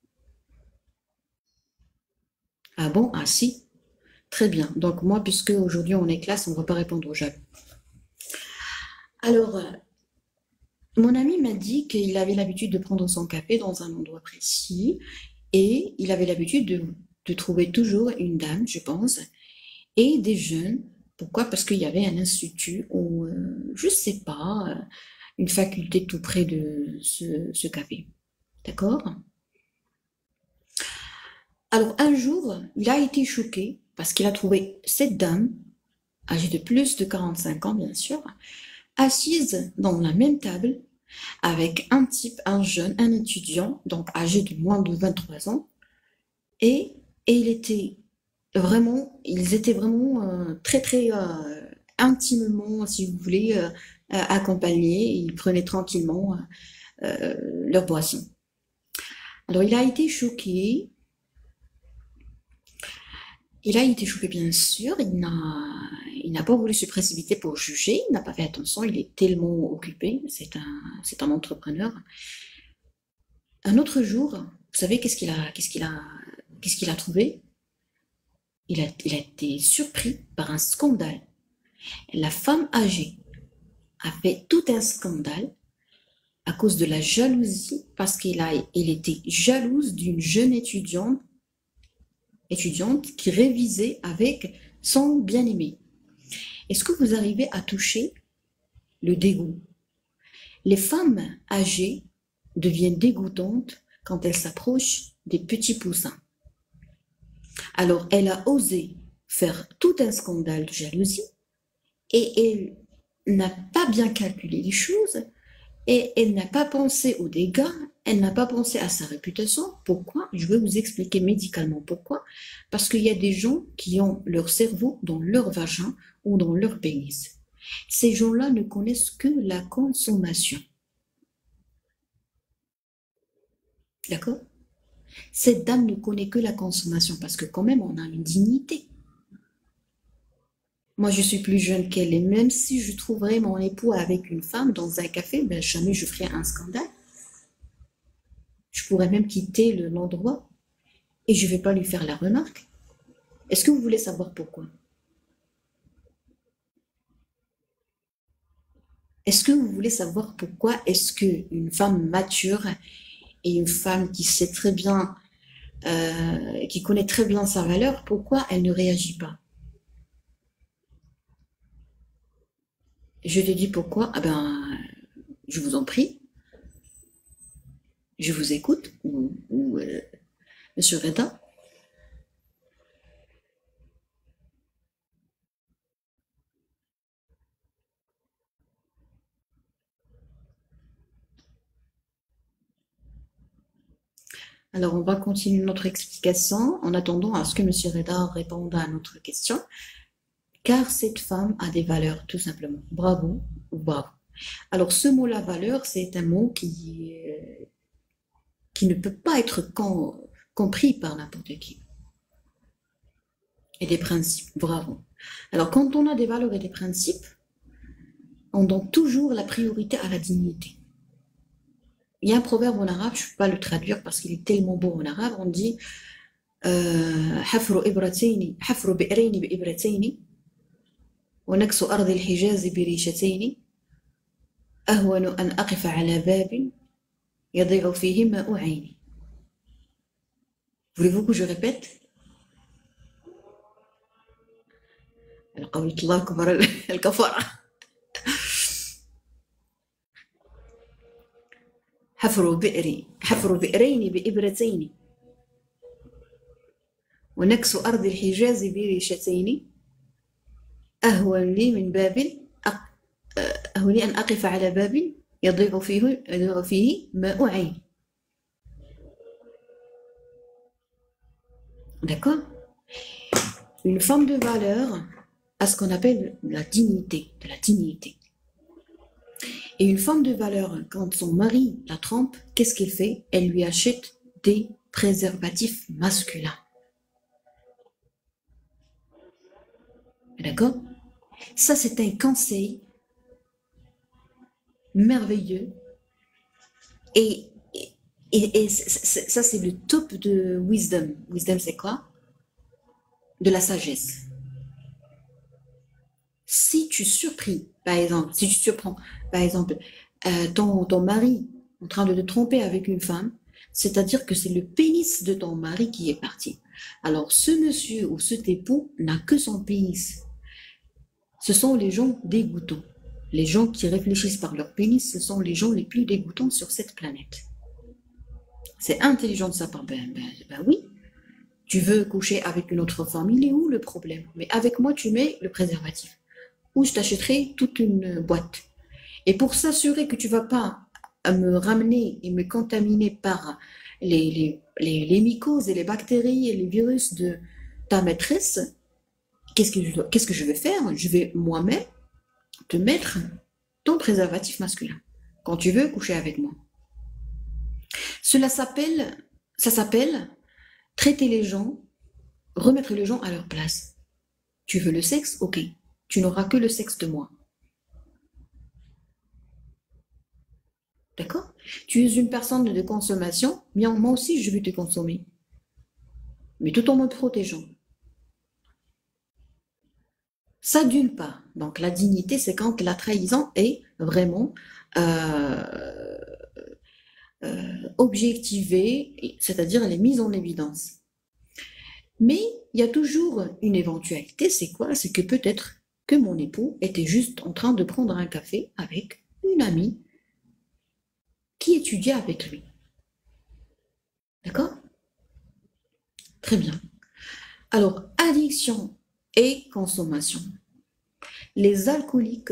Speaker 1: Ah bon? Ah si? Très bien. Donc moi, puisque aujourd'hui on est classe, on ne va pas répondre aux jaloux. Alors, euh, mon ami m'a dit qu'il avait l'habitude de prendre son café dans un endroit précis et il avait l'habitude de, de trouver toujours une dame, je pense, et des jeunes. Pourquoi? Parce qu'il y avait un institut ou, euh, je ne sais pas, euh, une faculté tout près de ce, ce café. D'accord? Alors un jour, il a été choqué parce qu'il a trouvé cette dame, âgée de plus de quarante-cinq ans bien sûr, assise dans la même table avec un type, un jeune, un étudiant, donc âgé de moins de vingt-trois ans, et, et il était vraiment, ils étaient vraiment euh, très très euh, intimement, si vous voulez, euh, euh, accompagnés, ils prenaient tranquillement euh, leur boisson. Alors il a été choqué, il a été choqué bien sûr, il n'a, il n'a pas voulu se précipiter pour juger, il n'a pas fait attention, il est tellement occupé, c'est un, c'est un entrepreneur. Un autre jour, vous savez qu'est-ce qu'il a, qu'est-ce qu'il a, qu'est-ce qu'il a trouvé? Il a, il a été surpris par un scandale. La femme âgée a fait tout un scandale à cause de la jalousie, parce qu'il a, il était jalouse d'une jeune étudiante, étudiante qui révisait avec son bien-aimé. Est-ce que vous arrivez à toucher le dégoût? Les femmes âgées deviennent dégoûtantes quand elles s'approchent des petits poussins. Alors, elle a osé faire tout un scandale de jalousie et elle n'a pas bien calculé les choses et elle n'a pas pensé aux dégâts, elle n'a pas pensé à sa réputation. Pourquoi? Je vais vous expliquer médicalement pourquoi. Parce qu'il y a des gens qui ont leur cerveau dans leur vagin ou dans leur pénis. Ces gens-là ne connaissent que la consommation. D'accord? Cette dame ne connaît que la consommation parce que quand même on a une dignité. Moi, je suis plus jeune qu'elle et même si je trouverais mon époux avec une femme dans un café, ben jamais je ferais un scandale. Je pourrais même quitter l'endroit et je ne vais pas lui faire la remarque. Est-ce que vous voulez savoir pourquoi? Est-ce que vous voulez savoir pourquoi est-ce qu'une femme mature et une femme qui sait très bien, euh, qui connaît très bien sa valeur, pourquoi elle ne réagit pas? Je te dis pourquoi. Ah ben, je vous en prie, je vous écoute, ou, ou euh, Monsieur Reda. Alors, on va continuer notre explication en attendant à ce que Monsieur Reda réponde à notre question. Car cette femme a des valeurs, tout simplement. Bravo ou bravo. Alors, ce mot-là, valeur, c'est un mot qui, euh, qui ne peut pas être com- compris par n'importe qui. Et des principes, bravo. Alors, quand on a des valeurs et des principes, on donne toujours la priorité à la dignité. Il y a un proverbe en arabe, je ne peux pas le traduire parce qu'il est tellement beau en arabe, on dit euh, حفر إبرتين حفر بئرين بإبرتين ونكس أرض الحجاز بريشتين أهون أن أقف على باب يضيع فيه ماء عيني. Voulez-vous que je répète? قولت الله أكبر الكفرة. حفر بئري حفر بئرين بإبرتين ونكس أرض الحجاز بريشتين أهون لي من باب أهون لي أن أقف على باب يضيع فيه يضيع فيه ماء عيني. D'accord? Une femme de valeur a ce qu'on appelle la dignité, de la dignité. Et une femme de valeur, quand son mari la trompe, qu'est-ce qu'elle fait? Elle lui achète des préservatifs masculins. D'accord? Ça, c'est un conseil merveilleux. Et, et, et ça, c'est le top de wisdom. Wisdom, c'est quoi? De la sagesse. Si tu surpris, par exemple, si tu surprends, par exemple, euh, ton, ton mari en train de te tromper avec une femme, c'est-à-dire que c'est le pénis de ton mari qui est parti. Alors, ce monsieur ou cet époux n'a que son pénis. Ce sont les gens dégoûtants. Les gens qui réfléchissent par leur pénis, ce sont les gens les plus dégoûtants sur cette planète. C'est intelligent de sa part. Ben, ben, ben oui. Tu veux coucher avec une autre femme, il est où le problème? Mais avec moi, tu mets le préservatif. Ou je t'achèterai toute une boîte. Et pour s'assurer que tu ne vas pas me ramener et me contaminer par les, les, les, les mycoses et les bactéries et les virus de ta maîtresse, qu'est-ce que je, qu'est-ce que je vais faire? Je vais moi-même te mettre ton préservatif masculin quand tu veux coucher avec moi. Cela s'appelle, ça s'appelle traiter les gens, remettre les gens à leur place. Tu veux le sexe? Ok. Tu n'auras que le sexe de moi. D'accord? Tu es une personne de consommation, bien moi aussi je vais te consommer. Mais tout en me protégeant. Ça d'une part. Donc la dignité, c'est quand la trahison est vraiment euh, euh, objectivée, c'est-à-dire elle est mise en évidence. Mais il y a toujours une éventualité, c'est quoi? C'est que peut-être que mon époux était juste en train de prendre un café avec une amie qui étudiait avec lui. D'accord? Très bien. Alors, addiction et consommation. Les alcooliques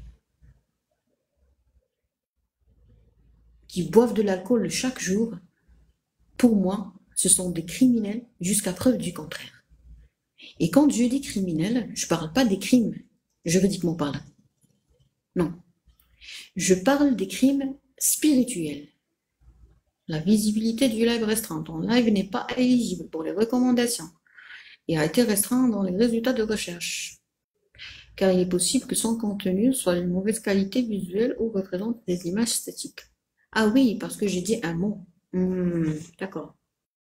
Speaker 1: qui boivent de l'alcool chaque jour, pour moi, ce sont des criminels jusqu'à preuve du contraire. Et quand je dis criminels, je ne parle pas des crimes juridiquement parlant. Non. Je parle des crimes spirituels. La visibilité du live restreint. Ton live n'est pas éligible pour les recommandations. Il a été restreint dans les résultats de recherche. Car il est possible que son contenu soit de mauvaise qualité visuelle ou représente des images statiques. Ah oui, parce que j'ai dit un mot. Mmh, d'accord.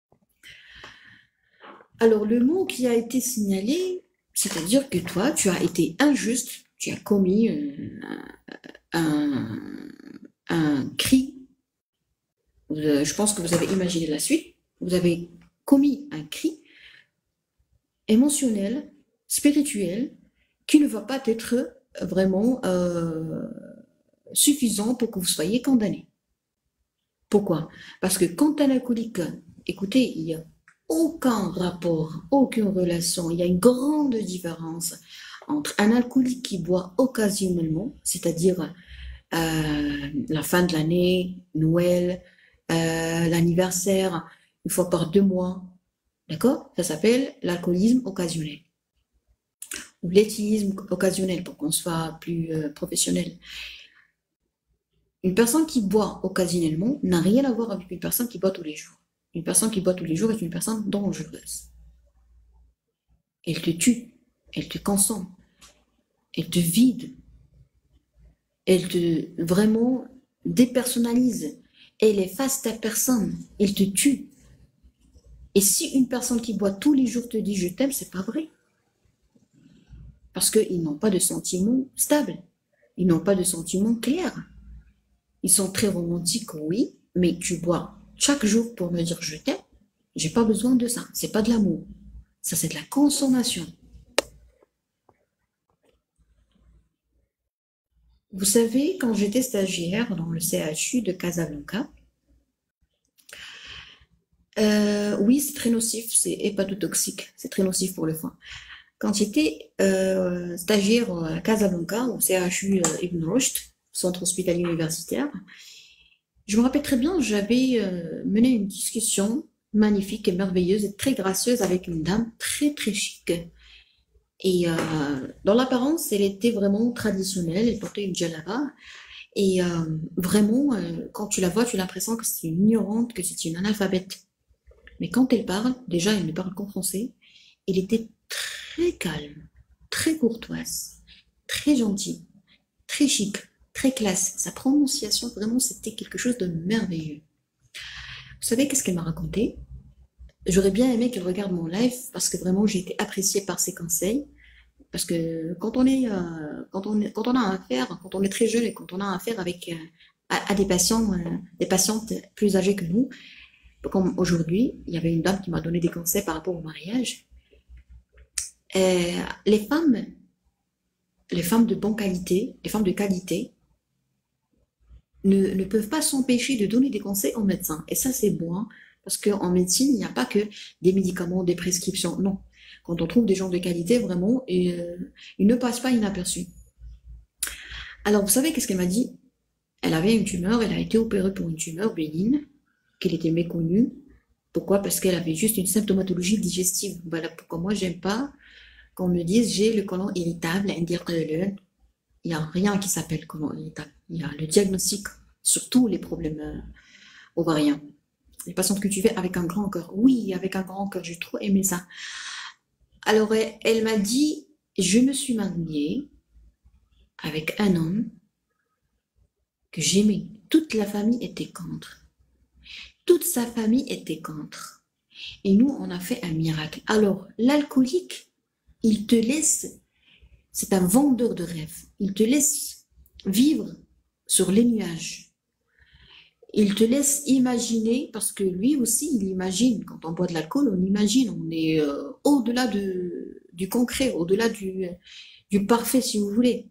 Speaker 1: Alors, le mot qui a été signalé, c'est-à-dire que toi, tu as été injuste, tu as commis euh, un, un cri. Je pense que vous avez imaginé la suite. Vous avez commis un cri émotionnel, spirituel, qui ne va pas être vraiment euh, suffisant pour que vous soyez condamné. Pourquoi? Parce que quand un alcoolique, écoutez, il n'y a aucun rapport, aucune relation, il y a une grande différence entre un alcoolique qui boit occasionnellement, c'est-à-dire euh, la fin de l'année, Noël, euh, l'anniversaire, une fois par deux mois, d'accord? Ça s'appelle l'alcoolisme occasionnel. Ou l'éthylisme occasionnel, pour qu'on soit plus euh, professionnel. Une personne qui boit occasionnellement n'a rien à voir avec une personne qui boit tous les jours. Une personne qui boit tous les jours est une personne dangereuse. Elle te tue, elle te consomme, elle te vide, elle te vraiment dépersonnalise, elle efface ta personne, elle te tue. Et si une personne qui boit tous les jours te dit je t'aime, c'est pas vrai. Parce qu'ils n'ont pas de sentiments stables. Ils n'ont pas de sentiments clairs. Ils sont très romantiques, oui, mais tu bois chaque jour pour me dire je t'aime. J'ai pas besoin de ça. C'est pas de l'amour. Ça, c'est de la consommation. Vous savez, quand j'étais stagiaire dans le C H U de Casablanca, euh, oui, c'est très nocif, c'est hépatotoxique, c'est très nocif pour le foie. Quand j'étais euh, stagiaire à Casablanca, au C H U euh, Ibn Rushd, centre hospitalier universitaire, je me rappelle très bien, j'avais euh, mené une discussion magnifique et merveilleuse et très gracieuse avec une dame très très chic. Et euh, dans l'apparence, elle était vraiment traditionnelle, elle portait une djellaba. Et euh, vraiment, euh, quand tu la vois, tu as l'impression que c'est une ignorante, que c'est une analphabète. Mais quand elle parle, déjà, elle ne parle qu'en français, elle était très calme, très courtoise, très gentille, très chic, très classe. Sa prononciation, vraiment, c'était quelque chose de merveilleux. Vous savez qu'est-ce qu'elle m'a raconté? J'aurais bien aimé qu'elle regarde mon live parce que vraiment, j'ai été appréciée par ses conseils. Parce que quand on est, euh, quand on est, quand on a affaire, quand on est très jeune et quand on a affaire avec euh, à, à des patients, euh, des patientes plus âgées que nous, comme aujourd'hui, il y avait une dame qui m'a donné des conseils par rapport au mariage. Euh, les femmes, les femmes de bonne qualité, les femmes de qualité, ne, ne peuvent pas s'empêcher de donner des conseils aux médecins. Et ça, c'est bon, hein, parce qu'en médecine, il n'y a pas que des médicaments, des prescriptions. Non. Quand on trouve des gens de qualité, vraiment, et, euh, ils ne passent pas inaperçus. Alors, vous savez qu'est-ce qu'elle m'a dit? Elle avait une tumeur, elle a été opérée pour une tumeur bénigne, qu'elle était méconnue. Pourquoi? Parce qu'elle avait juste une symptomatologie digestive. Voilà pourquoi moi, j'aime pas qu'on me dise j'ai le côlon irritable, il n'y a rien qui s'appelle côlon irritable. Il y a le diagnostic sur tous les problèmes euh, ovariens. Les patientes que tu fais avec un grand cœur. Oui, avec un grand cœur, j'ai trop aimé ça. Alors, elle, elle m'a dit, je me suis mariée avec un homme que j'aimais. Toute la famille était contre. Toute sa famille était contre. Et nous, on a fait un miracle. Alors, l'alcoolique, il te laisse, c'est un vendeur de rêves. Il te laisse vivre sur les nuages. Il te laisse imaginer, parce que lui aussi, il imagine. Quand on boit de l'alcool, on imagine. On est euh, au-delà de, du concret, au-delà du, du parfait, si vous voulez.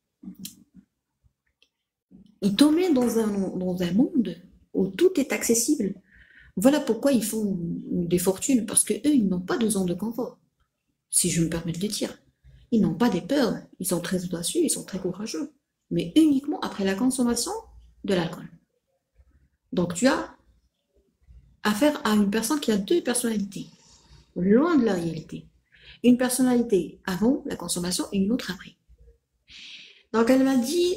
Speaker 1: Il te met dans un, dans un monde où tout est accessible. Voilà pourquoi ils font des fortunes, parce qu'eux, ils n'ont pas de zone de confort, si je me permets de le dire. Ils n'ont pas des peurs. Ils sont très audacieux, ils sont très courageux. Mais uniquement après la consommation de l'alcool. Donc, tu as affaire à une personne qui a deux personnalités, loin de la réalité. Une personnalité avant la consommation et une autre après. Donc, elle m'a dit,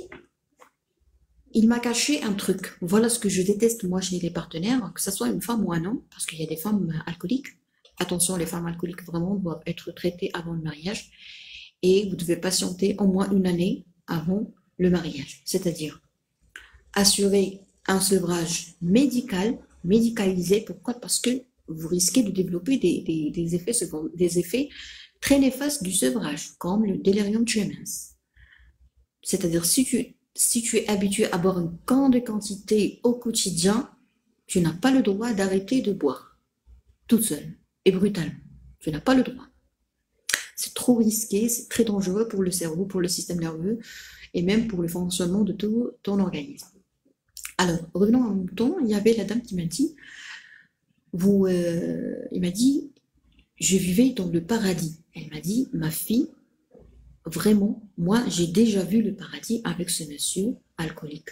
Speaker 1: il m'a caché un truc. Voilà ce que je déteste, moi, chez les partenaires, que ce soit une femme ou un homme, parce qu'il y a des femmes alcooliques. Attention, les femmes alcooliques, vraiment, doivent être traitées avant le mariage. Et vous devez patienter au moins une année avant le mariage. C'est-à-dire assurer un sevrage médical, médicalisé. Pourquoi? Parce que vous risquez de développer des, des, des, effets, des effets très néfastes du sevrage, comme le delirium tremens. C'est-à-dire, si tu, si tu es habitué à boire une grande quantité au quotidien, tu n'as pas le droit d'arrêter de boire, toute seule et brutalement. Tu n'as pas le droit. C'est trop risqué, c'est très dangereux pour le cerveau, pour le système nerveux, et même pour le fonctionnement de tout ton organisme. Alors, revenons à mon mouton, il y avait la dame qui m'a dit, vous, euh, il m'a dit, je vivais dans le paradis. Elle m'a dit, ma fille, vraiment, moi, j'ai déjà vu le paradis avec ce monsieur alcoolique.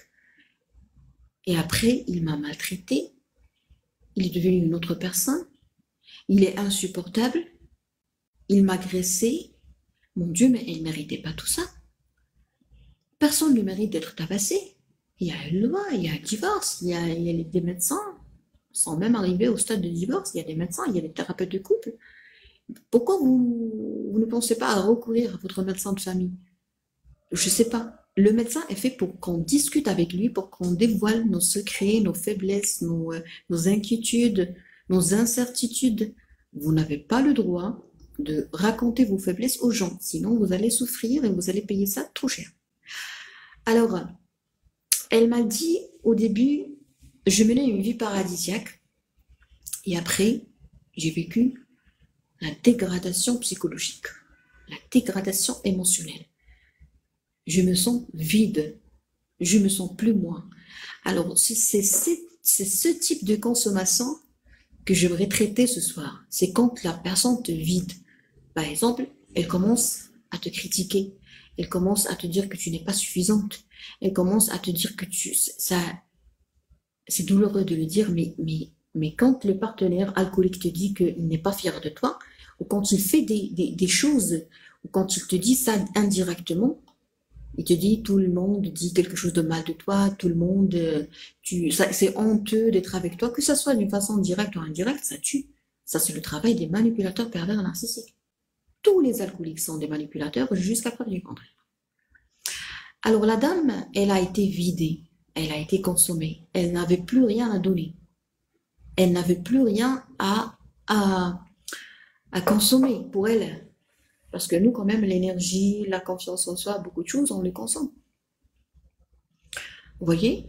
Speaker 1: Et après, il m'a maltraité, il est devenu une autre personne, il est insupportable, il m'a agressé. Mon Dieu, mais elle ne méritait pas tout ça. Personne ne mérite d'être tabassé. Il y a une loi, il y a un divorce, il y a, il y a des médecins, sans même arriver au stade de divorce, il y a des médecins, il y a des thérapeutes de couple. Pourquoi vous, vous ne pensez pas à recourir à votre médecin de famille? Je ne sais pas. Le médecin est fait pour qu'on discute avec lui, pour qu'on dévoile nos secrets, nos faiblesses, nos, nos inquiétudes, nos incertitudes. Vous n'avez pas le droit de raconter vos faiblesses aux gens. Sinon, vous allez souffrir et vous allez payer ça trop cher. Alors, elle m'a dit au début, je menais une vie paradisiaque. Et après, j'ai vécu la dégradation psychologique, la dégradation émotionnelle. Je me sens vide, je me sens plus moi. Alors, c'est ce type de consommation que j'aimerais traiter ce soir. C'est quand la personne te vide. Par exemple, elle commence à te critiquer, elle commence à te dire que tu n'es pas suffisante, elle commence à te dire que tu... ça, c'est douloureux de le dire, mais, mais, mais quand le partenaire alcoolique te dit qu'il n'est pas fier de toi, ou quand il fait des, des, des choses, ou quand il te dit ça indirectement, il te dit tout le monde dit quelque chose de mal de toi, tout le monde, tu, c'est honteux d'être avec toi, que ça soit d'une façon directe ou indirecte, ça tue. Ça, c'est le travail des manipulateurs pervers narcissiques. Tous les alcooliques sont des manipulateurs jusqu'à preuve du contraire. Alors la dame, elle a été vidée, elle a été consommée, elle n'avait plus rien à donner. Elle n'avait plus rien à, à, à consommer pour elle. Parce que nous, quand même, l'énergie, la confiance en soi, beaucoup de choses, on les consomme. Vous voyez?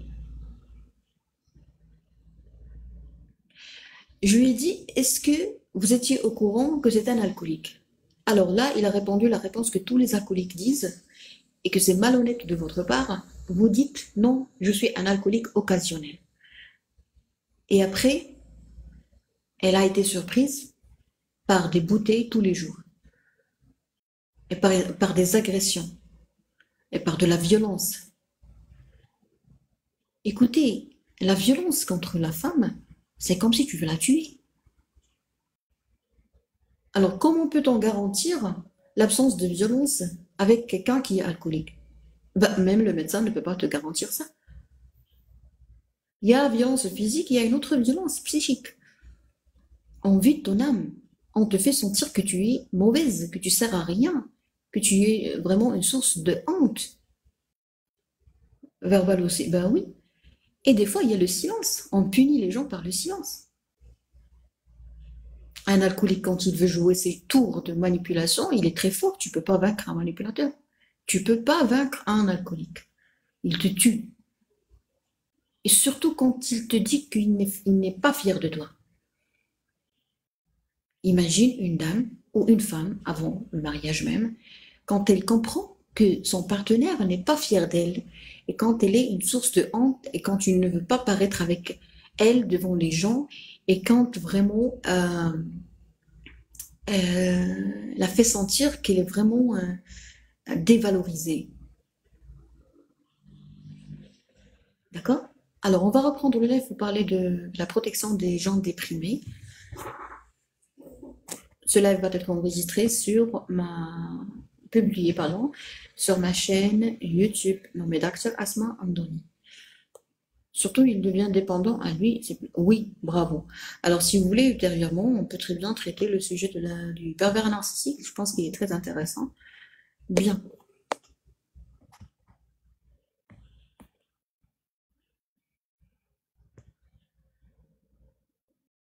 Speaker 1: Je lui ai dit, est-ce que vous étiez au courant que c'est un alcoolique? Alors là, il a répondu la réponse que tous les alcooliques disent, et que c'est malhonnête de votre part. Vous dites, non, je suis un alcoolique occasionnel. Et après, elle a été surprise par des bouteilles tous les jours. Et par, par des agressions, et par de la violence. Écoutez, la violence contre la femme, c'est comme si tu veux la tuer. Alors, comment peut-on garantir l'absence de violence avec quelqu'un qui est alcoolique? Ben, même le médecin ne peut pas te garantir ça. Il y a la violence physique, il y a une autre violence psychique. On vide ton âme, on te fait sentir que tu es mauvaise, que tu sers à rien, que tu es vraiment une source de honte. Verbal aussi, ben oui. Et des fois, il y a le silence. On punit les gens par le silence. Un alcoolique, quand il veut jouer ses tours de manipulation, il est très fort. Tu ne peux pas vaincre un manipulateur. Tu ne peux pas vaincre un alcoolique. Il te tue. Et surtout quand il te dit qu'il n'est pas fier de toi. Imagine une dame ou une femme, avant le mariage même, quand elle comprend que son partenaire n'est pas fier d'elle, et quand elle est une source de honte, et quand il ne veut pas paraître avec elle devant les gens, et quand vraiment euh, euh, la fait sentir qu'elle est vraiment euh, dévalorisée. D'accord? Alors, on va reprendre le live pour parler de la protection des gens déprimés. Ce live va être enregistré sur ma... publié, pardon, sur ma chaîne YouTube, nommée Docteur Asma Amdouni. Surtout, il devient dépendant à lui. Oui, bravo. Alors, si vous voulez, ultérieurement, on peut très bien traiter le sujet de la, du pervers narcissique. Je pense qu'il est très intéressant. Bien.